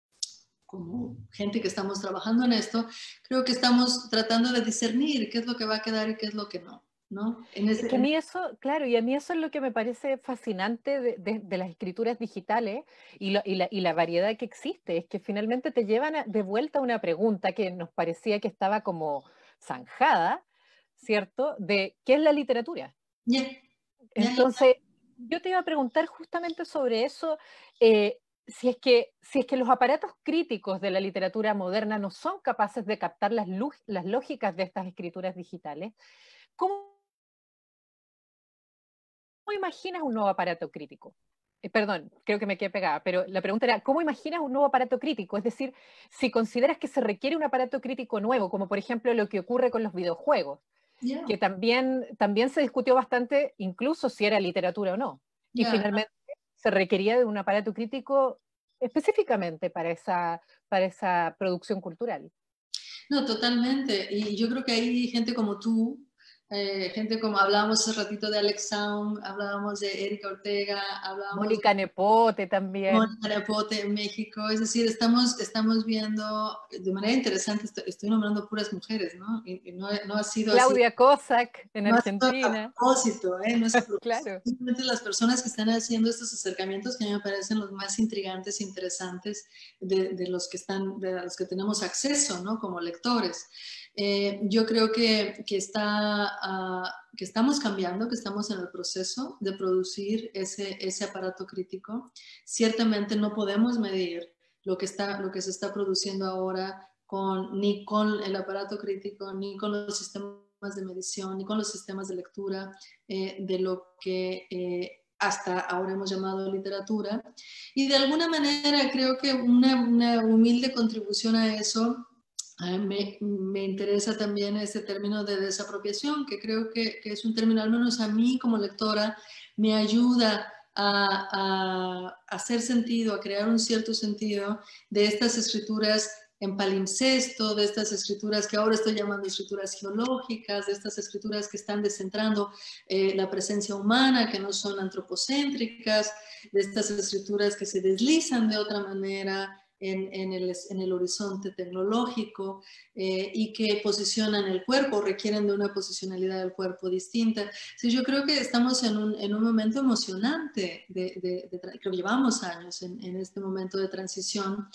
como gente que estamos trabajando en esto, creo que estamos tratando de discernir qué es lo que va a quedar y qué es lo que no, ¿no? En ese, es que a mí eso, claro, y a mí eso es lo que me parece fascinante de, de, de las escrituras digitales y, lo, y, la, y la variedad que existe, es que finalmente te llevan a, de vuelta a una pregunta que nos parecía que estaba como zanjada, ¿cierto? De ¿qué es la literatura? Yeah. Yeah. Entonces, yo te iba a preguntar justamente sobre eso, eh, si, es que, si es que los aparatos críticos de la literatura moderna no son capaces de captar las, las lógicas de estas escrituras digitales, ¿cómo, cómo imaginas un nuevo aparato crítico? Eh, perdón, creo que me quedé pegada, pero la pregunta era, ¿cómo imaginas un nuevo aparato crítico? Es decir, si consideras que se requiere un aparato crítico nuevo, como por ejemplo lo que ocurre con los videojuegos, Yeah. que también, también se discutió bastante, incluso si era literatura o no. Y Yeah. finalmente se requería de un aparato crítico específicamente para esa, para esa producción cultural. No, totalmente. Y yo creo que hay gente como tú Eh, gente como hablábamos hace ratito de Alex Saum, hablábamos de Erika Ortega, hablábamos Mónica de Nepote también. Mónica Nepote en México. Es decir, estamos, estamos viendo de manera interesante, estoy, estoy nombrando puras mujeres, ¿no? Y, y no, no ha sido Claudia así. Kozak en No ha Argentina. sido a propósito, ¿eh? No es a propósito. Claro. Simplemente las personas que están haciendo estos acercamientos que a mí me parecen los más intrigantes e interesantes de, de los que están, de los que tenemos acceso, ¿no? Como lectores. Eh, yo creo que, que, está, uh, que estamos cambiando, que estamos en el proceso de producir ese, ese aparato crítico. Ciertamente no podemos medir lo que, está, lo que se está produciendo ahora con, ni con el aparato crítico, ni con los sistemas de medición, ni con los sistemas de lectura eh, de lo que eh, hasta ahora hemos llamado literatura. Y de alguna manera creo que una, una humilde contribución a eso, eh, me, me interesa también este término de desapropiación, que creo que, que es un término, al menos a mí como lectora, me ayuda a, a hacer sentido, a crear un cierto sentido de estas escrituras en palimpsesto, de estas escrituras que ahora estoy llamando escrituras geológicas, de estas escrituras que están descentrando eh, la presencia humana, que no son antropocéntricas, de estas escrituras que se deslizan de otra manera en, en, el, en el horizonte tecnológico eh, y que posicionan el cuerpo, requieren de una posicionalidad del cuerpo distinta. Sí, yo creo que estamos en un, en un momento emocionante, de, de, de, creo que llevamos años en, en este momento de transición.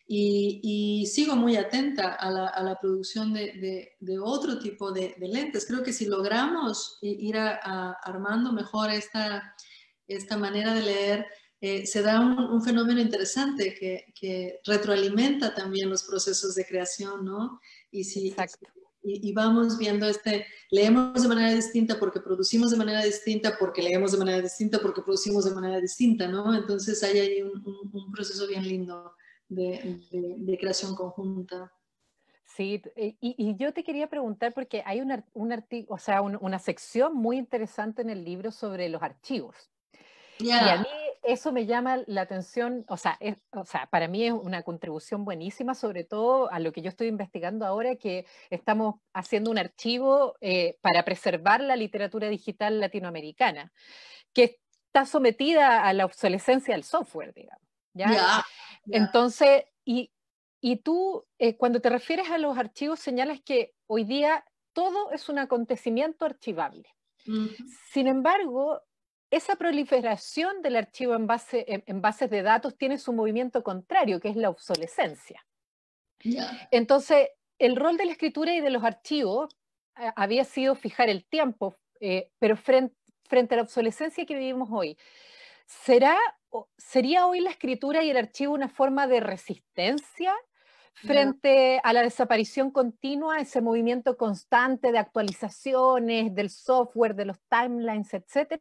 Y, y sigo muy atenta a la, a la producción de, de, de otro tipo de, de lentes. Creo que si logramos ir a, a armando mejor esta, esta manera de leer, eh, se da un, un fenómeno interesante que, que retroalimenta también los procesos de creación, ¿no? Y si, Exacto. Y, y vamos viendo este, leemos de manera distinta porque producimos de manera distinta, porque leemos de manera distinta, porque producimos de manera distinta, ¿no? Entonces hay ahí un, un, un proceso bien lindo. De, de, de creación conjunta. Sí, y, y yo te quería preguntar porque hay un, un artículo, o sea, un, una sección muy interesante en el libro sobre los archivos. Yeah. Y a mí eso me llama la atención, o sea, es, o sea, para mí es una contribución buenísima, sobre todo a lo que yo estoy investigando ahora, que estamos haciendo un archivo eh, para preservar la literatura digital latinoamericana, que está sometida a la obsolescencia del software, digamos. ¿Ya? Yeah, yeah. Entonces, y, y tú, eh, cuando te refieres a los archivos, señalas que hoy día todo es un acontecimiento archivable. Mm-hmm. Sin embargo, esa proliferación del archivo en, base, en, en bases de datos tiene su movimiento contrario, que es la obsolescencia. Yeah. Entonces, el rol de la escritura y de los archivos eh, había sido fijar el tiempo, eh, pero frente, frente a la obsolescencia que vivimos hoy, ¿será, ¿sería hoy la escritura y el archivo una forma de resistencia frente yeah. a la desaparición continua, ese movimiento constante de actualizaciones del software, de los timelines, etcétera?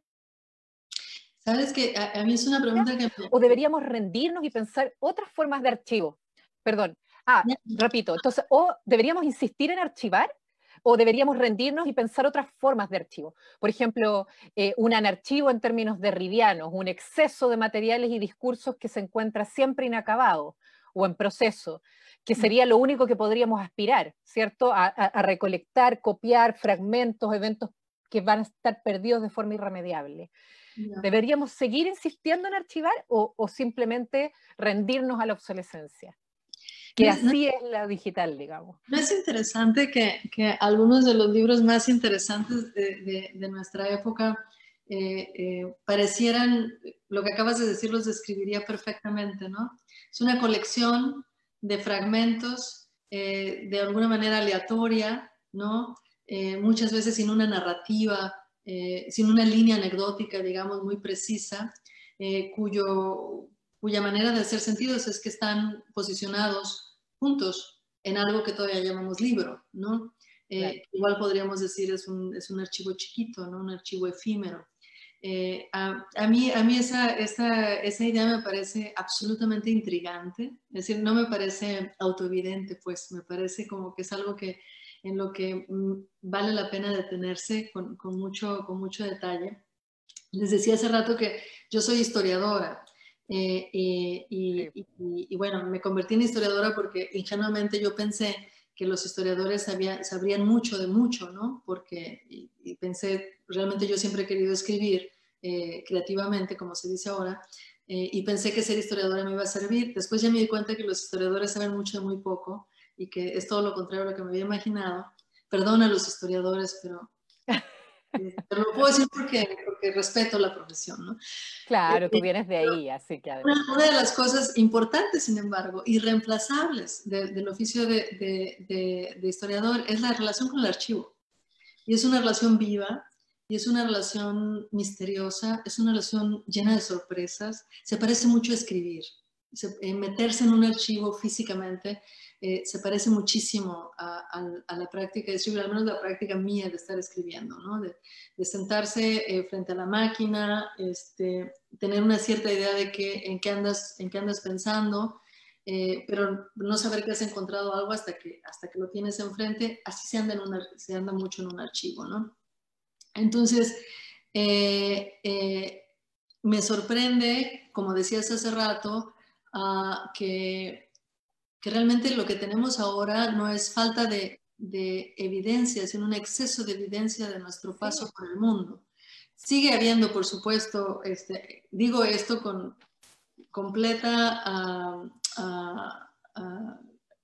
Sabes que a, a mí es una pregunta que... ¿O deberíamos rendirnos y pensar otras formas de archivo? Perdón. Ah, yeah. repito, entonces, ¿o deberíamos insistir en archivar? ¿O deberíamos rendirnos y pensar otras formas de archivo? Por ejemplo, eh, un anarchivo en términos derridianos, un exceso de materiales y discursos que se encuentra siempre inacabado o en proceso, que sería lo único que podríamos aspirar, ¿cierto? A, a, a recolectar, copiar fragmentos, eventos que van a estar perdidos de forma irremediable. Yeah. ¿Deberíamos seguir insistiendo en archivar o, o simplemente rendirnos a la obsolescencia? Que así es la digital, digamos. ¿No es interesante que, que algunos de los libros más interesantes de, de, de nuestra época eh, eh, parecieran, lo que acabas de decir los describiría perfectamente, ¿no? Es una colección de fragmentos eh, de alguna manera aleatoria, ¿no? Eh, muchas veces sin una narrativa, eh, sin una línea anecdótica, digamos, muy precisa, eh, cuyo, cuya manera de hacer sentidos es que están posicionados juntos en algo que todavía llamamos libro, ¿no? Eh, claro. Igual podríamos decir es un, es un archivo chiquito, ¿no? Un archivo efímero. Eh, a, a mí, a mí esa, esa, esa idea me parece absolutamente intrigante, es decir, no me parece autoevidente, pues me parece como que es algo que, en lo que mm, vale la pena detenerse con, con, mucho, con mucho detalle. Les decía hace rato que yo soy historiadora. Eh, y, y, sí. y, y bueno, me convertí en historiadora porque ingenuamente yo pensé que los historiadores sabía, sabrían mucho de mucho, ¿no? Porque, y, y pensé, realmente yo siempre he querido escribir eh, creativamente, como se dice ahora, eh, y pensé que ser historiadora me iba a servir. Después ya me di cuenta que los historiadores saben mucho de muy poco y que es todo lo contrario a lo que me había imaginado. Perdona a los historiadores, pero... Pero lo puedo decir porque, porque respeto la profesión, ¿no? Claro, tú Eh, vienes de ahí, así que además. Una, una de las cosas importantes, sin embargo, irreemplazables de, del oficio de, de, de, de historiador es la relación con el archivo. Y es una relación viva, y es una relación misteriosa, es una relación llena de sorpresas. Se parece mucho a escribir. Se, eh, meterse en un archivo físicamente eh, se parece muchísimo a, a, a la práctica de escribir, al menos la práctica mía de estar escribiendo, ¿no? De, de sentarse eh, frente a la máquina, este, tener una cierta idea de qué, en, qué andas, en qué andas pensando, eh, pero no saber que has encontrado algo hasta que, hasta que lo tienes enfrente. Así se anda, en una, se anda mucho en un archivo, ¿no? Entonces, eh, eh, me sorprende, como decías hace rato, uh, que, que realmente lo que tenemos ahora no es falta de, de evidencia, sino un exceso de evidencia de nuestro paso sí. por el mundo. Sigue habiendo, por supuesto, este, digo esto con completa... Uh, uh, uh,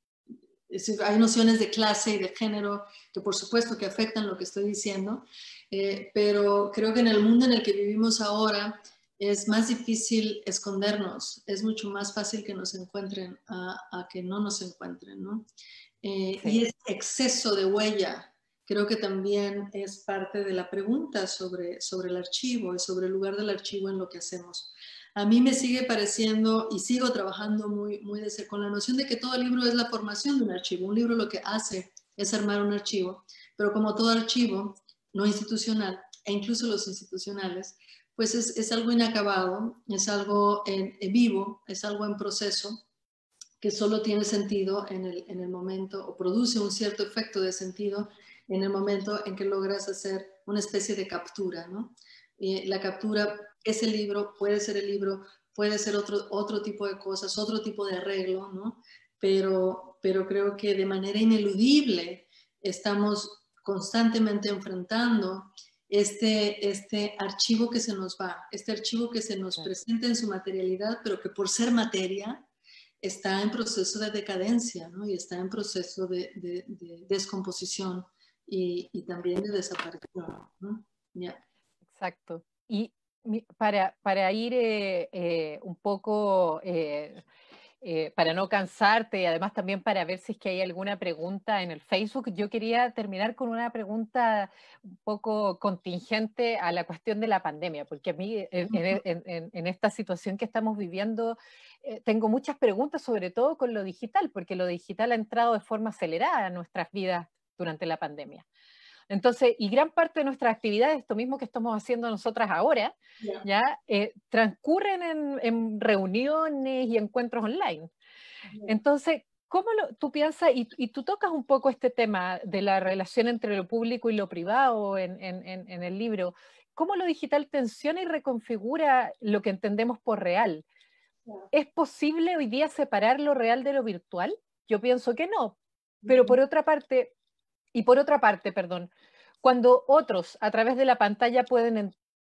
hay nociones de clase y de género que por supuesto que afectan lo que estoy diciendo, eh, pero creo que en el mundo en el que vivimos ahora es más difícil escondernos, es mucho más fácil que nos encuentren a, a que no nos encuentren, ¿no? Eh, sí. Y ese exceso de huella creo que también es parte de la pregunta sobre, sobre el archivo y sobre el lugar del archivo en lo que hacemos. A mí me sigue pareciendo, y sigo trabajando muy, muy de cer- con la noción de que todo libro es la formación de un archivo. Un libro lo que hace es armar un archivo, pero como todo archivo no institucional, e incluso los institucionales, pues es, es algo inacabado, es algo en, en vivo, es algo en proceso, que solo tiene sentido en el, en el momento, o produce un cierto efecto de sentido en el momento en que logras hacer una especie de captura, ¿no? Eh, la captura es el libro, puede ser el libro, puede ser otro, otro tipo de cosas, otro tipo de arreglo, ¿no? Pero, pero creo que de manera ineludible estamos constantemente enfrentando este, este archivo que se nos va, este archivo que se nos presenta en su materialidad, pero que por ser materia está en proceso de decadencia, ¿no? Y está en proceso de, de, de descomposición y, y también de desaparición, ¿no? Yeah. Exacto. Y para, para ir eh, eh, un poco, eh, eh, para no cansarte y además también para ver si es que hay alguna pregunta en el Facebook, yo quería terminar con una pregunta un poco contingente a la cuestión de la pandemia, porque a mí en, en, en, en esta situación que estamos viviendo eh, tengo muchas preguntas, sobre todo con lo digital, porque lo digital ha entrado de forma acelerada en nuestras vidas durante la pandemia. Entonces, y gran parte de nuestras actividades, esto mismo que estamos haciendo nosotras ahora, yeah. ya eh, transcurren en, en reuniones y encuentros online. Yeah. Entonces, ¿cómo lo, tú piensas, y, y tú tocas un poco este tema de la relación entre lo público y lo privado en, en, en, en el libro, ¿cómo lo digital tensiona y reconfigura lo que entendemos por real? Yeah. ¿Es posible hoy día separar lo real de lo virtual? Yo pienso que no, pero por otra parte... Y por otra parte, perdón, cuando otros a través de la pantalla pueden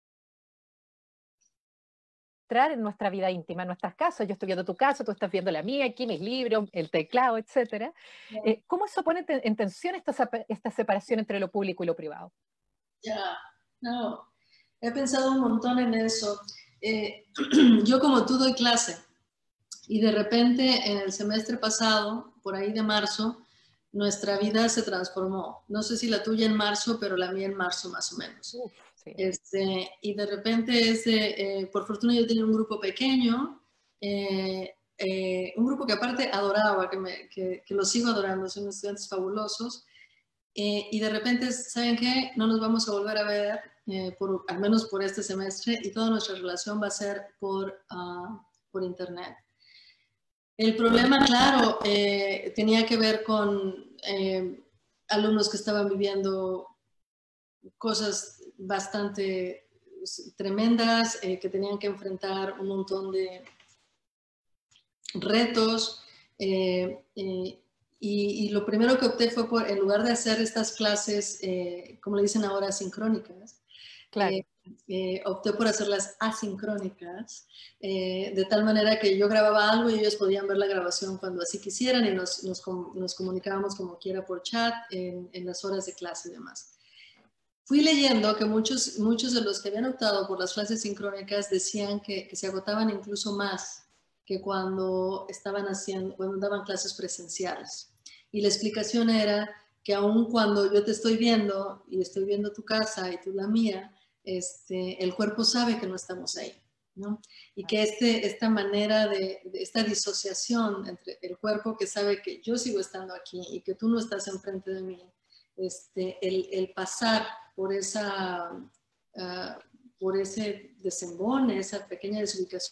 entrar en nuestra vida íntima, en nuestras casas, yo estoy viendo tu casa, tú estás viendo la mía, aquí mis libros, el teclado, etcétera. Yeah. Eh, ¿Cómo eso pone en tensión esta, esta separación entre lo público y lo privado? Ya, yeah. no, he pensado un montón en eso. Eh, yo como tú doy clase y de repente en el semestre pasado, por ahí de marzo, nuestra vida se transformó. No sé si la tuya en marzo, pero la mía en marzo más o menos. Uf, sí. este, y de repente, es de, eh, por fortuna yo tenía un grupo pequeño, eh, eh, un grupo que aparte adoraba, que, me, que, que lo sigo adorando, son estudiantes fabulosos, eh, y de repente, ¿saben qué? No nos vamos a volver a ver, eh, por, al menos por este semestre, y toda nuestra relación va a ser por, uh, por internet. El problema, claro, eh, tenía que ver con eh, alumnos que estaban viviendo cosas bastante tremendas, eh, que tenían que enfrentar un montón de retos, eh, eh, Y, y lo primero que opté fue por, en lugar de hacer estas clases, eh, como le dicen ahora, sincrónicas, claro. eh, eh, opté por hacerlas asincrónicas, eh, de tal manera que yo grababa algo y ellos podían ver la grabación cuando así quisieran y nos, nos, nos comunicábamos como quiera por chat en, en las horas de clase y demás. Fui leyendo que muchos, muchos de los que habían optado por las clases sincrónicas decían que, que se agotaban incluso más que cuando estaban haciendo, cuando daban clases presenciales. Y la explicación era que aun cuando yo te estoy viendo y estoy viendo tu casa y tú la mía, este, el cuerpo sabe que no estamos ahí, ¿no? Y que este, esta manera de, de, esta disociación entre el cuerpo que sabe que yo sigo estando aquí y que tú no estás enfrente de mí, este, el, el pasar por esa, uh, por ese desembone, esa pequeña desubicación,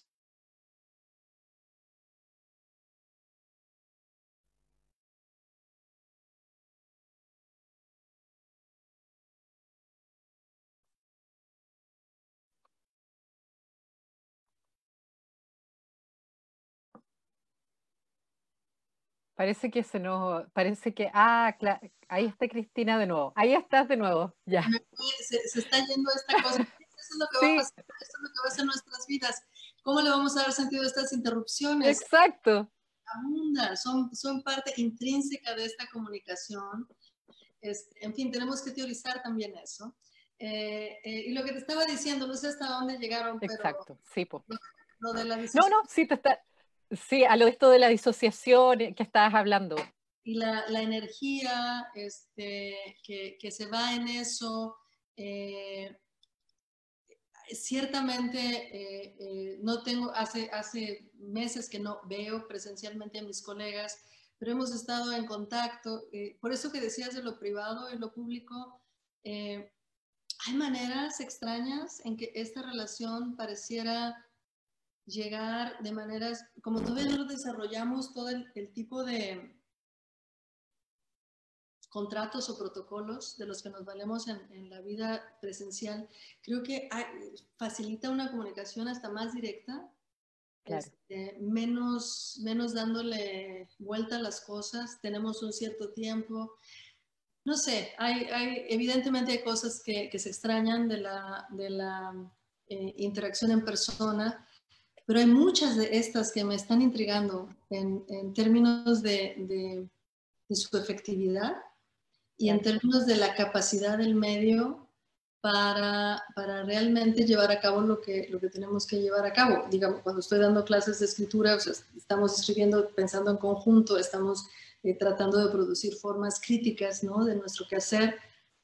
Parece que se nos, parece que, ah, ahí está Cristina de nuevo, ahí estás de nuevo, ya. Se, se está yendo esta cosa, eso es lo que sí. va a pasar, esto es lo que va a ser nuestras vidas. ¿Cómo le vamos a dar sentido a estas interrupciones? Exacto. Abundan, son, son parte intrínseca de esta comunicación. Es, en fin, tenemos que teorizar también eso. Eh, eh, y lo que te estaba diciendo, no sé hasta dónde llegaron, pero... Exacto, sí, pues. Lo, lo de la no, no, sí, te está... Sí, a lo esto de la disociación que estabas hablando. Y la, la energía este, que, que se va en eso, eh, ciertamente eh, eh, no tengo, hace, hace meses que no veo presencialmente a mis colegas, pero hemos estado en contacto. Eh, por eso que decías de lo privado y lo público, eh, hay maneras extrañas en que esta relación pareciera llegar de maneras, como todavía no desarrollamos todo el, el tipo de contratos o protocolos de los que nos valemos en, en la vida presencial, creo que hay, facilita una comunicación hasta más directa, claro. este, menos, menos dándole vuelta a las cosas, tenemos un cierto tiempo. No sé, hay, hay, evidentemente hay cosas que, que se extrañan de la, de la eh, interacción en persona, pero hay muchas de estas que me están intrigando en, en términos de, de, de su efectividad y en términos de la capacidad del medio para, para realmente llevar a cabo lo que, lo que tenemos que llevar a cabo. Digamos, cuando estoy dando clases de escritura, o sea, estamos escribiendo pensando en conjunto, estamos eh, tratando de producir formas críticas, ¿no?, de nuestro quehacer.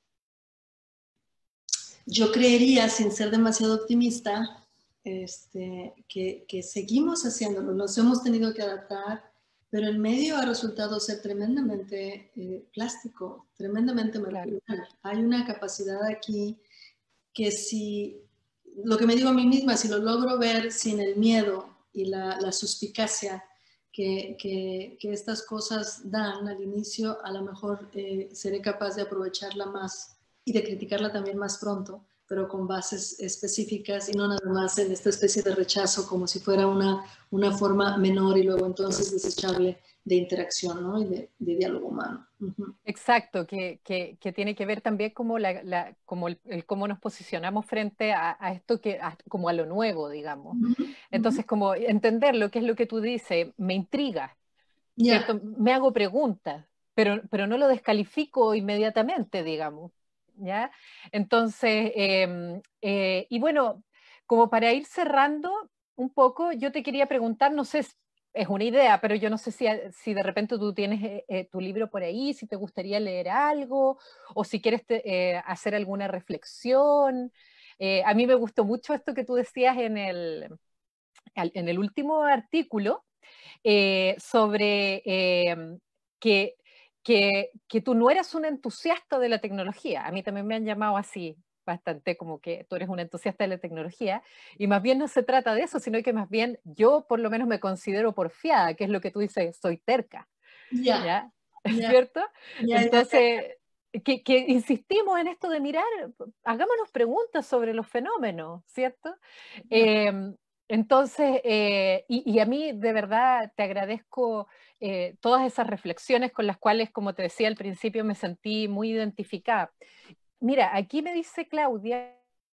Yo creería, sin ser demasiado optimista, este, que, que seguimos haciéndolo, nos hemos tenido que adaptar, pero el medio ha resultado ser tremendamente eh, plástico, tremendamente mercurial. Claro. Hay una capacidad aquí que si, lo que me digo a mí misma, si lo logro ver sin el miedo y la, la suspicacia que, que, que estas cosas dan al inicio, a lo mejor eh, seré capaz de aprovecharla más y de criticarla también más pronto, pero con bases específicas y no nada más en esta especie de rechazo como si fuera una, una forma menor y luego entonces desechable de interacción, ¿no?, y de, de diálogo humano. Uh-huh. Exacto, que, que, que tiene que ver también como, la, la, como el, el cómo nos posicionamos frente a, a esto, que, a, como a lo nuevo, digamos. Uh-huh. Entonces, como entender lo que es lo que tú dices, me intriga, yeah. ¿cierto? Me hago preguntas, pero, pero no lo descalifico inmediatamente, digamos. ¿Ya? Entonces, eh, eh, y bueno, como para ir cerrando un poco, yo te quería preguntar, no sé, es una idea, pero yo no sé si, si de repente tú tienes eh, eh, tu libro por ahí, si te gustaría leer algo, o si quieres te, eh, hacer alguna reflexión. Eh, a mí me gustó mucho esto que tú decías en el, en el último artículo, eh, sobre eh, que Que, que tú no eras un entusiasta de la tecnología. A mí también me han llamado así bastante, como que tú eres un entusiasta de la tecnología, y más bien no se trata de eso, sino que más bien yo por lo menos me considero porfiada, que es lo que tú dices, soy terca. Yeah. ¿Ya? Yeah. ¿Cierto? Yeah, Entonces, yeah. Que, que insistimos en esto de mirar, hagámonos preguntas sobre los fenómenos, ¿cierto? Yeah. Eh, Entonces, eh, y, y a mí de verdad te agradezco eh, todas esas reflexiones con las cuales, como te decía al principio, me sentí muy identificada. Mira, aquí me dice Claudia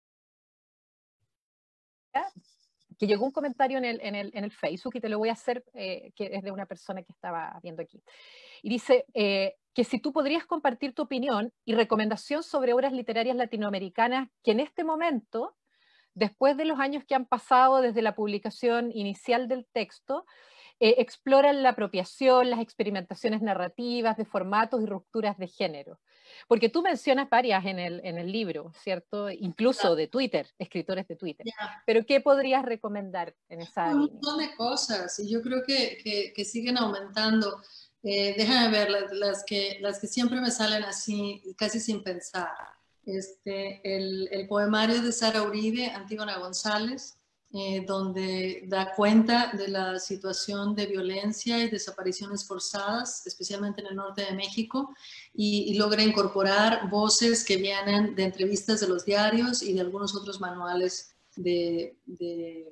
que llegó un comentario en el, en el, en el Facebook y te lo voy a hacer, eh, que es de una persona que estaba viendo aquí. Y dice eh, que si tú podrías compartir tu opinión y recomendación sobre obras literarias latinoamericanas que en este momento, después de los años que han pasado desde la publicación inicial del texto, eh, exploran la apropiación, las experimentaciones narrativas de formatos y rupturas de género. Porque tú mencionas varias en el, en el libro, ¿cierto? Incluso de Twitter, escritores de Twitter. Yeah. Pero ¿qué podrías recomendar en esa Un línea? montón de cosas y yo creo que, que, que siguen aumentando. Eh, déjame ver las, las, que, las que siempre me salen así, casi sin pensar. Este, el, el poemario de Sara Uribe, Antígona González, eh, donde da cuenta de la situación de violencia y desapariciones forzadas, especialmente en el norte de México, y, y logra incorporar voces que vienen de entrevistas de los diarios y de algunos otros manuales de, de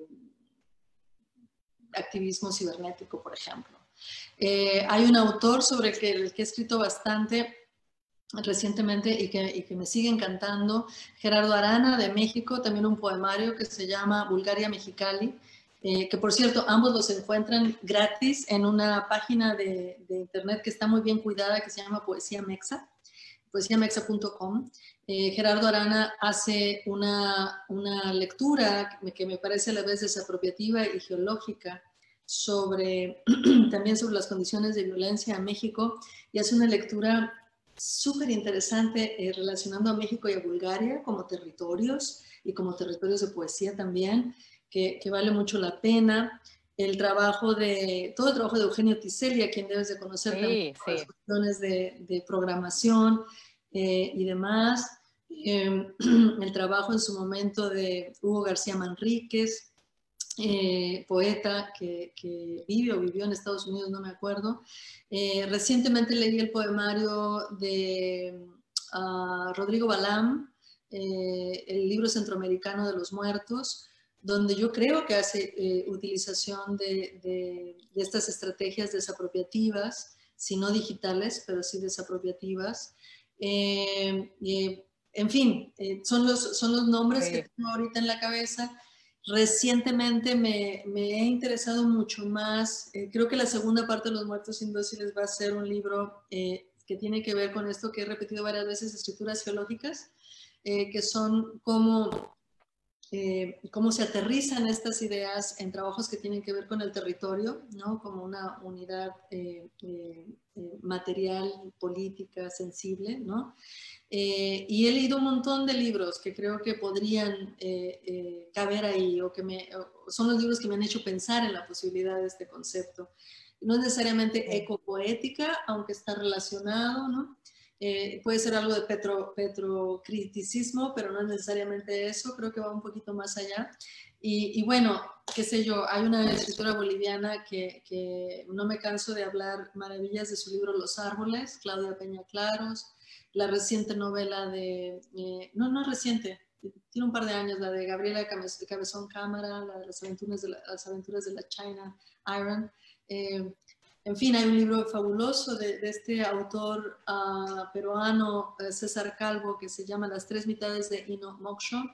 activismo cibernético, por ejemplo. Eh, hay un autor sobre el que, el que he escrito bastante recientemente y que, y que me sigue encantando, Gerardo Arana, de México, también un poemario que se llama Bulgaria Mexicali, eh, que por cierto, ambos los encuentran gratis en una página de, de internet que está muy bien cuidada, que se llama Poesía Mexa, poesía mexa punto com. Eh, Gerardo Arana hace una, una lectura que me parece a la vez desapropiativa y geológica sobre, también sobre las condiciones de violencia en México, y hace una lectura súper interesante eh, relacionando a México y a Bulgaria como territorios y como territorios de poesía también, que, que vale mucho la pena. El trabajo de, todo el trabajo de Eugenio Tiselli, a quien debes de conocer, sí, también por sí. las cuestiones de, de programación eh, y demás. Eh, el trabajo en su momento de Hugo García Manríquez, Eh, poeta que, que vive o vivió en Estados Unidos, no me acuerdo. Eh, recientemente leí el poemario de uh, Rodrigo Balam, eh, el libro centroamericano de los muertos, donde yo creo que hace eh, utilización de, de, de estas estrategias desapropiativas, si no digitales, pero sí desapropiativas. Eh, eh, en fin, eh, son, los, son los nombres sí. que tengo ahorita en la cabeza. Recientemente me, me he interesado mucho más, eh, creo que la segunda parte de Los Muertos Indóciles va a ser un libro eh, que tiene que ver con esto que he repetido varias veces, escrituras geológicas, eh, que son cómo, eh, cómo se aterrizan estas ideas en trabajos que tienen que ver con el territorio, ¿no? Como una unidad eh, eh, eh, material, política, sensible, ¿no? Eh, y he leído un montón de libros que creo que podrían eh, eh, caber ahí, o que me, o son los libros que me han hecho pensar en la posibilidad de este concepto. No es necesariamente ecopoética, aunque está relacionado, ¿no? Eh, puede ser algo de petro, petrocriticismo, pero no es necesariamente eso, creo que va un poquito más allá. Y, y bueno, qué sé yo, hay una escritora boliviana que, que no me canso de hablar maravillas de su libro Los Árboles, Claudia Peña Claros. La reciente novela de, eh, no, no es reciente, tiene un par de años, la de Gabriela Cabezón Cámara, la de las aventuras de la, las aventuras de la China Iron. Eh, en fin, hay un libro fabuloso de, de este autor uh, peruano, uh, César Calvo, que se llama Las tres mitades de Ino Moksho.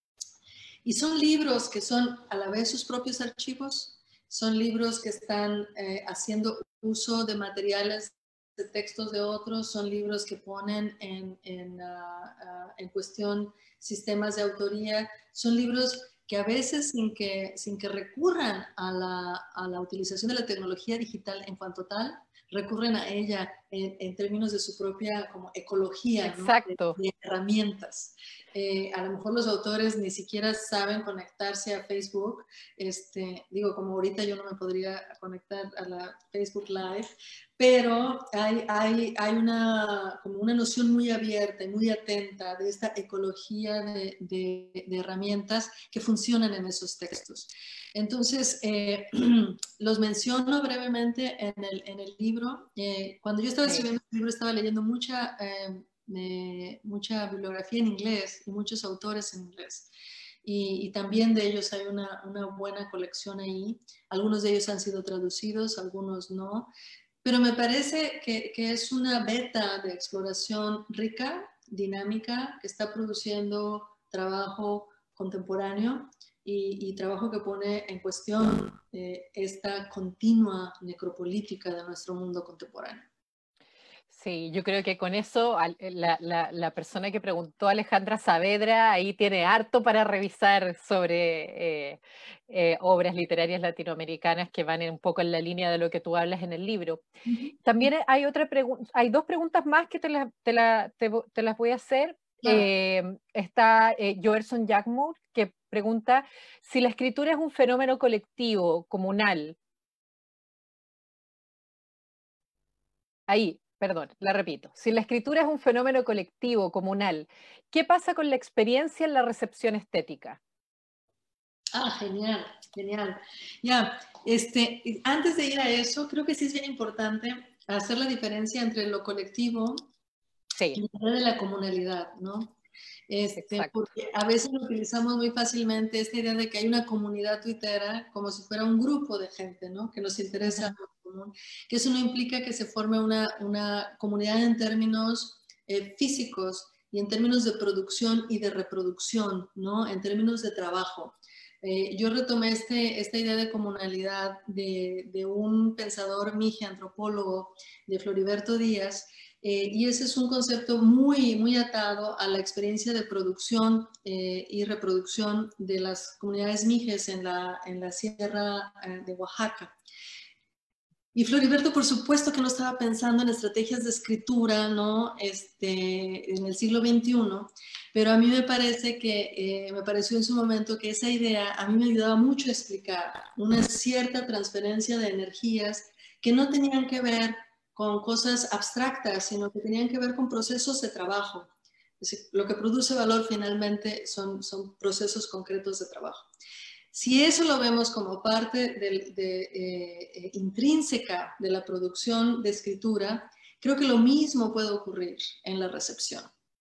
Y son libros que son a la vez sus propios archivos, son libros que están eh, haciendo uso de materiales, de textos de otros, son libros que ponen en, en, uh, uh, en cuestión sistemas de autoría, son libros que a veces sin que, sin que recurran a la, a la utilización de la tecnología digital en cuanto tal, recurren a ella en, en términos de su propia como ecología, exacto, ¿no? de, de herramientas. Eh, a lo mejor los autores ni siquiera saben conectarse a Facebook, este, digo, como ahorita yo no me podría conectar a la Facebook Live, pero hay, hay, hay una, como una noción muy abierta y muy atenta de esta ecología de, de, de herramientas que funcionan en esos textos. Entonces, eh, los menciono brevemente en el, en el libro. Eh, cuando yo estaba escribiendo el libro estaba leyendo mucha, eh, eh, mucha bibliografía en inglés y muchos autores en inglés. y, y también de ellos hay una, una buena colección ahí. Algunos de ellos han sido traducidos, algunos no, pero me parece que, que es una beta de exploración rica, dinámica, que está produciendo trabajo contemporáneo y, y trabajo que pone en cuestión eh, esta continua necropolítica de nuestro mundo contemporáneo. Sí, yo creo que con eso la, la, la persona que preguntó, Alejandra Saavedra, ahí tiene harto para revisar sobre eh, eh, obras literarias latinoamericanas que van un poco en la línea de lo que tú hablas en el libro. Uh-huh. También hay, otra hay dos preguntas más que te, la, te, la, te, te las voy a hacer. Claro. Eh, está eh, Joerson Jackmoor, que pregunta si la escritura es un fenómeno colectivo, comunal. Ahí. Perdón, la repito. Si la escritura es un fenómeno colectivo, comunal, ¿qué pasa con la experiencia en la recepción estética? Ah, genial, genial. Ya, este, antes de ir a eso, creo que sí es bien importante hacer la diferencia entre lo colectivo sí. y la idea de la comunalidad, ¿no? Este, porque a veces lo utilizamos muy fácilmente, esta idea de que hay una comunidad tuitera como si fuera un grupo de gente, ¿no? Que nos interesa uh-huh. lo común, que eso no implica que se forme una, una comunidad en términos eh, físicos y en términos de producción y de reproducción, ¿no? En términos de trabajo. Eh, yo retomé este, esta idea de comunalidad de, de un pensador mije, antropólogo, de Floriberto Díaz, Eh, y ese es un concepto muy, muy atado a la experiencia de producción eh, y reproducción de las comunidades mijes en la, en la sierra eh, de Oaxaca. Y Floriberto, por supuesto que no estaba pensando en estrategias de escritura, ¿no? Este, en el siglo veintiuno, pero a mí me parece que, eh, me pareció en su momento que esa idea a mí me ayudaba mucho a explicar una cierta transferencia de energías que no tenían que ver con cosas abstractas, sino que tenían que ver con procesos de trabajo. Es decir, lo que produce valor finalmente son, son procesos concretos de trabajo. Si eso lo vemos como parte de, de, eh, intrínseca de la producción de escritura, creo que lo mismo puede ocurrir en la recepción.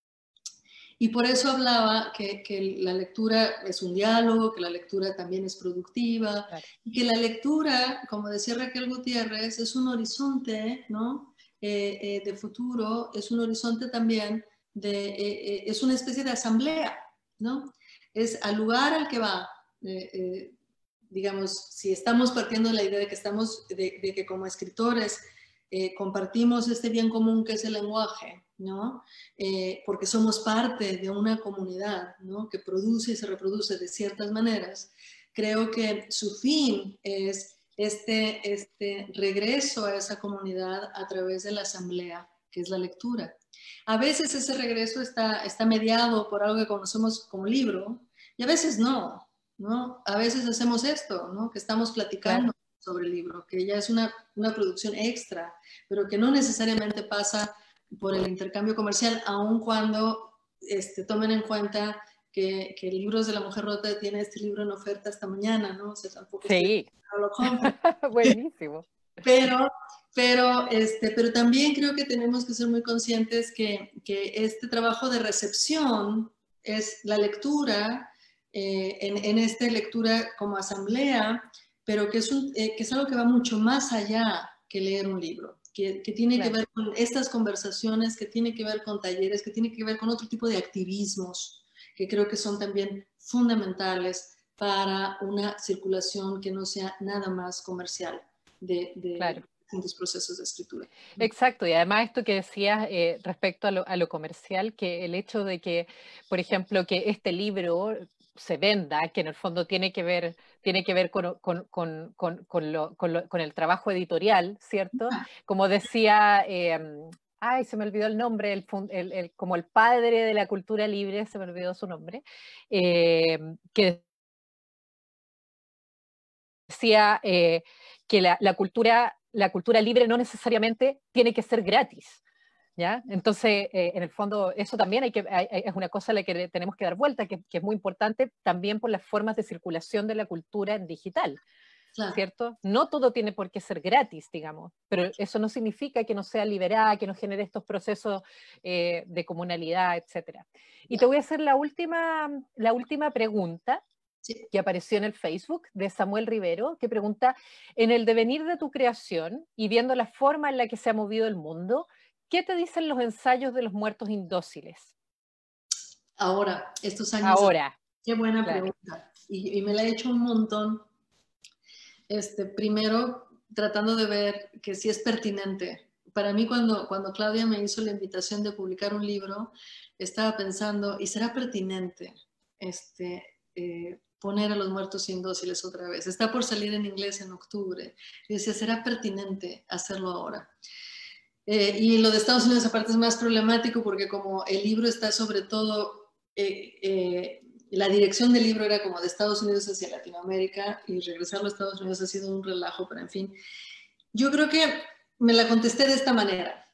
Y por eso hablaba que, que la lectura es un diálogo, que la lectura también es productiva, claro. Y que la lectura, como decía Raquel Gutiérrez, es un horizonte, ¿no? eh, eh, de futuro, es un horizonte también, de, eh, eh, es una especie de asamblea, ¿no? Es al lugar al que va, eh, eh, digamos, si estamos partiendo de la idea de que, estamos, de, de que como escritores eh, compartimos este bien común que es el lenguaje, ¿no? Eh, porque somos parte de una comunidad, ¿no? Que produce y se reproduce de ciertas maneras, creo que su fin es este, este regreso a esa comunidad a través de la asamblea, que es la lectura. A veces ese regreso está, está mediado por algo que conocemos como libro, y a veces no, ¿no? A veces hacemos esto, ¿no? Que estamos platicando claro. sobre el libro, que ya es una, una producción extra, pero que no necesariamente pasa por el intercambio comercial, aun cuando este, tomen en cuenta que, que Libros de la Mujer Rota tiene este libro en oferta hasta mañana, ¿no? O sea, tampoco sí. no lo compro. Buenísimo. Pero, pero, este, pero también creo que tenemos que ser muy conscientes que, que este trabajo de recepción es la lectura, eh, en, en esta lectura como asamblea, pero que es, un, eh, que es algo que va mucho más allá que leer un libro. Que, que tiene claro. que ver con estas conversaciones, que tiene que ver con talleres, que tiene que ver con otro tipo de activismos, que creo que son también fundamentales para una circulación que no sea nada más comercial de, de claro. distintos procesos de escritura. Exacto, y además esto que decías eh, respecto a lo, a lo comercial, que el hecho de que, por ejemplo, que este libro se venda, que en el fondo tiene que ver, tiene que ver con, con, con, con, con, lo, con, lo, con el trabajo editorial, ¿cierto? Como decía, eh, ay, se me olvidó el nombre, el, el, el, como el padre de la cultura libre, se me olvidó su nombre, eh, que decía eh, que la, la, cultura, la cultura libre no necesariamente tiene que ser gratis. ¿Ya? Entonces, eh, en el fondo, eso también hay que, hay, es una cosa a la que tenemos que dar vuelta, que, que es muy importante también por las formas de circulación de la cultura en digital. claro. ¿cierto? No todo tiene por qué ser gratis, digamos, pero eso no significa que no sea liberada, que no genere estos procesos eh, de comunalidad, etcétera. Y Ya. te voy a hacer la última, la última pregunta, Sí. que apareció en el Facebook de Samuel Rivero, que pregunta, en el devenir de tu creación y viendo la forma en la que se ha movido el mundo, ¿qué te dicen los ensayos de los muertos indóciles? Ahora, estos años... Ahora. Qué buena Claro. pregunta. Y, y me la he hecho un montón. Este, primero, tratando de ver que sí es pertinente. Para mí, cuando, cuando Claudia me hizo la invitación de publicar un libro, estaba pensando, ¿y será pertinente este, eh, poner a los muertos indóciles otra vez? Está por salir en inglés en octubre. Y decía, ¿será pertinente hacerlo ahora? Eh, y lo de Estados Unidos aparte es más problemático porque como el libro está sobre todo... Eh, eh, la dirección del libro era como de Estados Unidos hacia Latinoamérica y regresarlo a Estados Unidos ha sido un relajo, pero en fin. Yo creo que me la contesté de esta manera.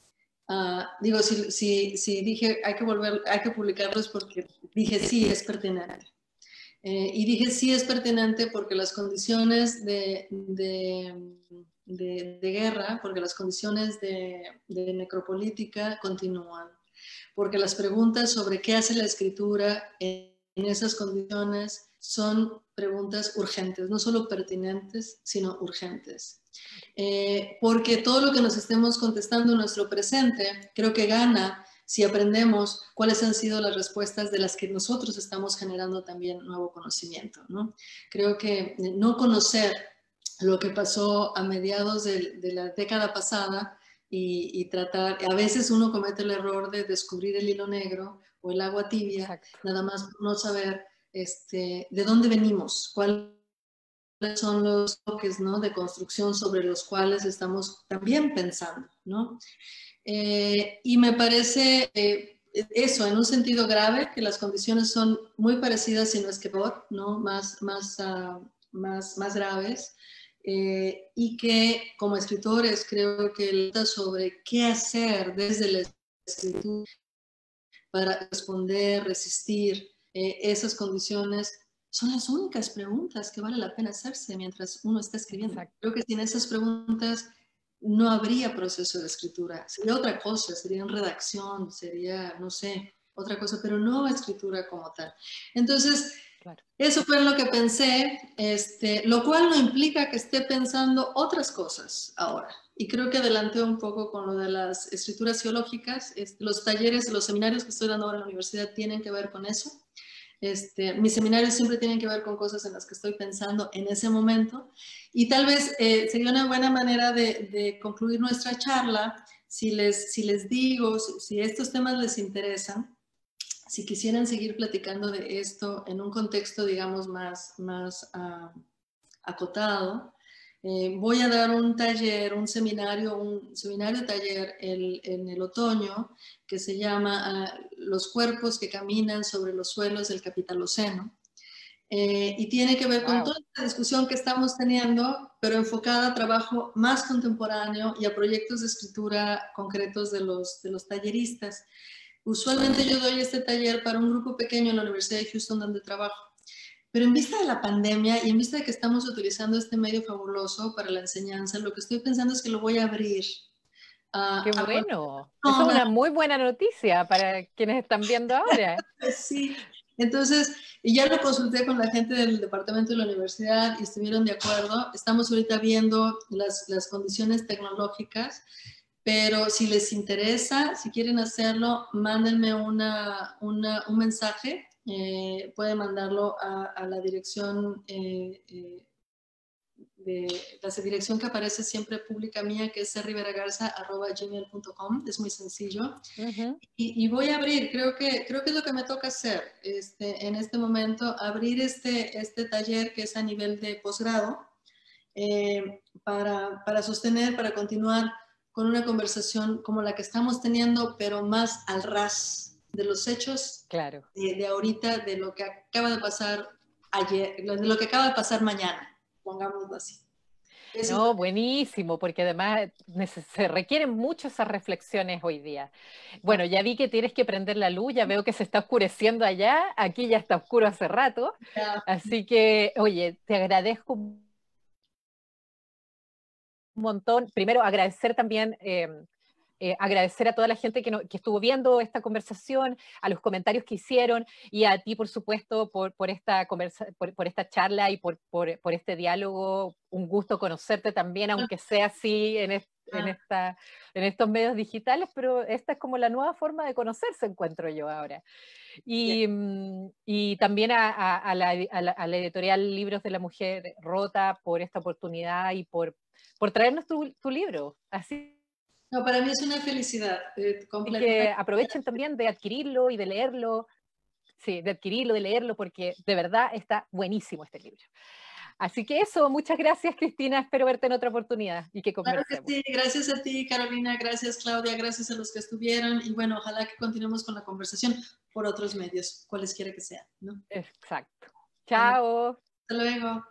Uh, digo, si, si, si dije hay que volver, hay que publicarlo es porque dije sí, es pertinente. Eh, y dije sí, es pertinente porque las condiciones de, de, de, de guerra, porque las condiciones de, de necropolítica continúan. Porque las preguntas sobre qué hace la escritura en en esas condiciones son preguntas urgentes, no solo pertinentes, sino urgentes. Eh, porque todo lo que nos estemos contestando en nuestro presente, creo que gana si aprendemos cuáles han sido las respuestas de las que nosotros estamos generando también nuevo conocimiento, ¿no? Creo que no conocer lo que pasó a mediados de, de la década pasada y, y tratar, a veces uno comete el error de descubrir el hilo negro o el agua tibia, exacto, nada más por no saber este, de dónde venimos, cuáles son los toques, ¿no?, de construcción sobre los cuales estamos también pensando, ¿no? Eh, y me parece eh, eso, en un sentido grave, que las condiciones son muy parecidas, si no es que peor, ¿no?, más, más, uh, más, más graves. Eh, y que como escritores creo que el sobre qué hacer desde la escritura para responder, resistir eh, esas condiciones, son las únicas preguntas que vale la pena hacerse mientras uno está escribiendo. Exacto. Creo que sin esas preguntas no habría proceso de escritura. Sería otra cosa, sería en redacción, sería, no sé, otra cosa, pero no escritura como tal. Entonces, claro, eso fue lo que pensé, este, lo cual no implica que esté pensando otras cosas ahora. Y creo que adelanté un poco con lo de las escrituras geológicas. Este, los talleres, los seminarios que estoy dando ahora en la universidad tienen que ver con eso. Este, mis seminarios siempre tienen que ver con cosas en las que estoy pensando en ese momento. Y tal vez eh, sería una buena manera de, de concluir nuestra charla si les, si les digo, si, si estos temas les interesan, si quisieran seguir platicando de esto en un contexto, digamos, más, más uh, acotado. Eh, voy a dar un taller, un seminario, un seminario taller el, en el otoño que se llama uh, Los cuerpos que caminan sobre los suelos del Capitaloceno. Eh, y tiene que ver wow. con toda la discusión que estamos teniendo, pero enfocada a trabajo más contemporáneo y a proyectos de escritura concretos de los, de los talleristas. Usualmente yo doy este taller para un grupo pequeño en la Universidad de Houston donde trabajo. Pero en vista de la pandemia y en vista de que estamos utilizando este medio fabuloso para la enseñanza, lo que estoy pensando es que lo voy a abrir. Uh, ¡Qué bueno! Esa es una muy buena noticia para quienes están viendo ahora. Sí, entonces, y ya lo consulté con la gente del departamento de la universidad y estuvieron de acuerdo. Estamos ahorita viendo las, las condiciones tecnológicas, pero si les interesa, si quieren hacerlo, mándenme una, una, un mensaje. Eh, puede mandarlo a, a la dirección eh, eh, de la dirección que aparece siempre pública mía, que es c rivera garza arroba gmail punto com. Es muy sencillo. Uh-huh. y, y voy a abrir, creo que, creo que es lo que me toca hacer este, en este momento, abrir este, este taller que es a nivel de posgrado eh, para, para sostener, para continuar con una conversación como la que estamos teniendo, pero más al ras de los hechos, claro, de, de ahorita, de lo que acaba de pasar ayer, de lo que acaba de pasar mañana, pongámoslo así. Eso no, es... buenísimo, porque además se requieren mucho esas reflexiones hoy día. Bueno, ya vi que tienes que prender la luz, ya veo que se está oscureciendo allá, aquí ya está oscuro hace rato, así que, oye, te agradezco un montón. Primero, agradecer también, eh, eh, agradecer a toda la gente que, no, que estuvo viendo esta conversación, a los comentarios que hicieron, y a ti, por supuesto, por, por, esta, conversa, por, por esta charla y por, por, por este diálogo. Un gusto conocerte también, aunque sea así en, est en, esta, en estos medios digitales, pero esta es como la nueva forma de conocerse, encuentro yo ahora. Y, y también a, a, a, la, a, la, a la editorial Libros de la Mujer Rota por esta oportunidad y por, por traernos tu, tu libro. Así no, para mí es una felicidad. Eh, que aprovechen también de adquirirlo y de leerlo. Sí, de adquirirlo, de leerlo, porque de verdad está buenísimo este libro. Así que eso, muchas gracias, Cristina. Espero verte en otra oportunidad y que conversemos. Claro que sí, gracias a ti, Carolina, gracias, Claudia, gracias a los que estuvieron. Y bueno, ojalá que continuemos con la conversación por otros medios, cualesquiera que sean, ¿no? Exacto. Chao. Hasta luego.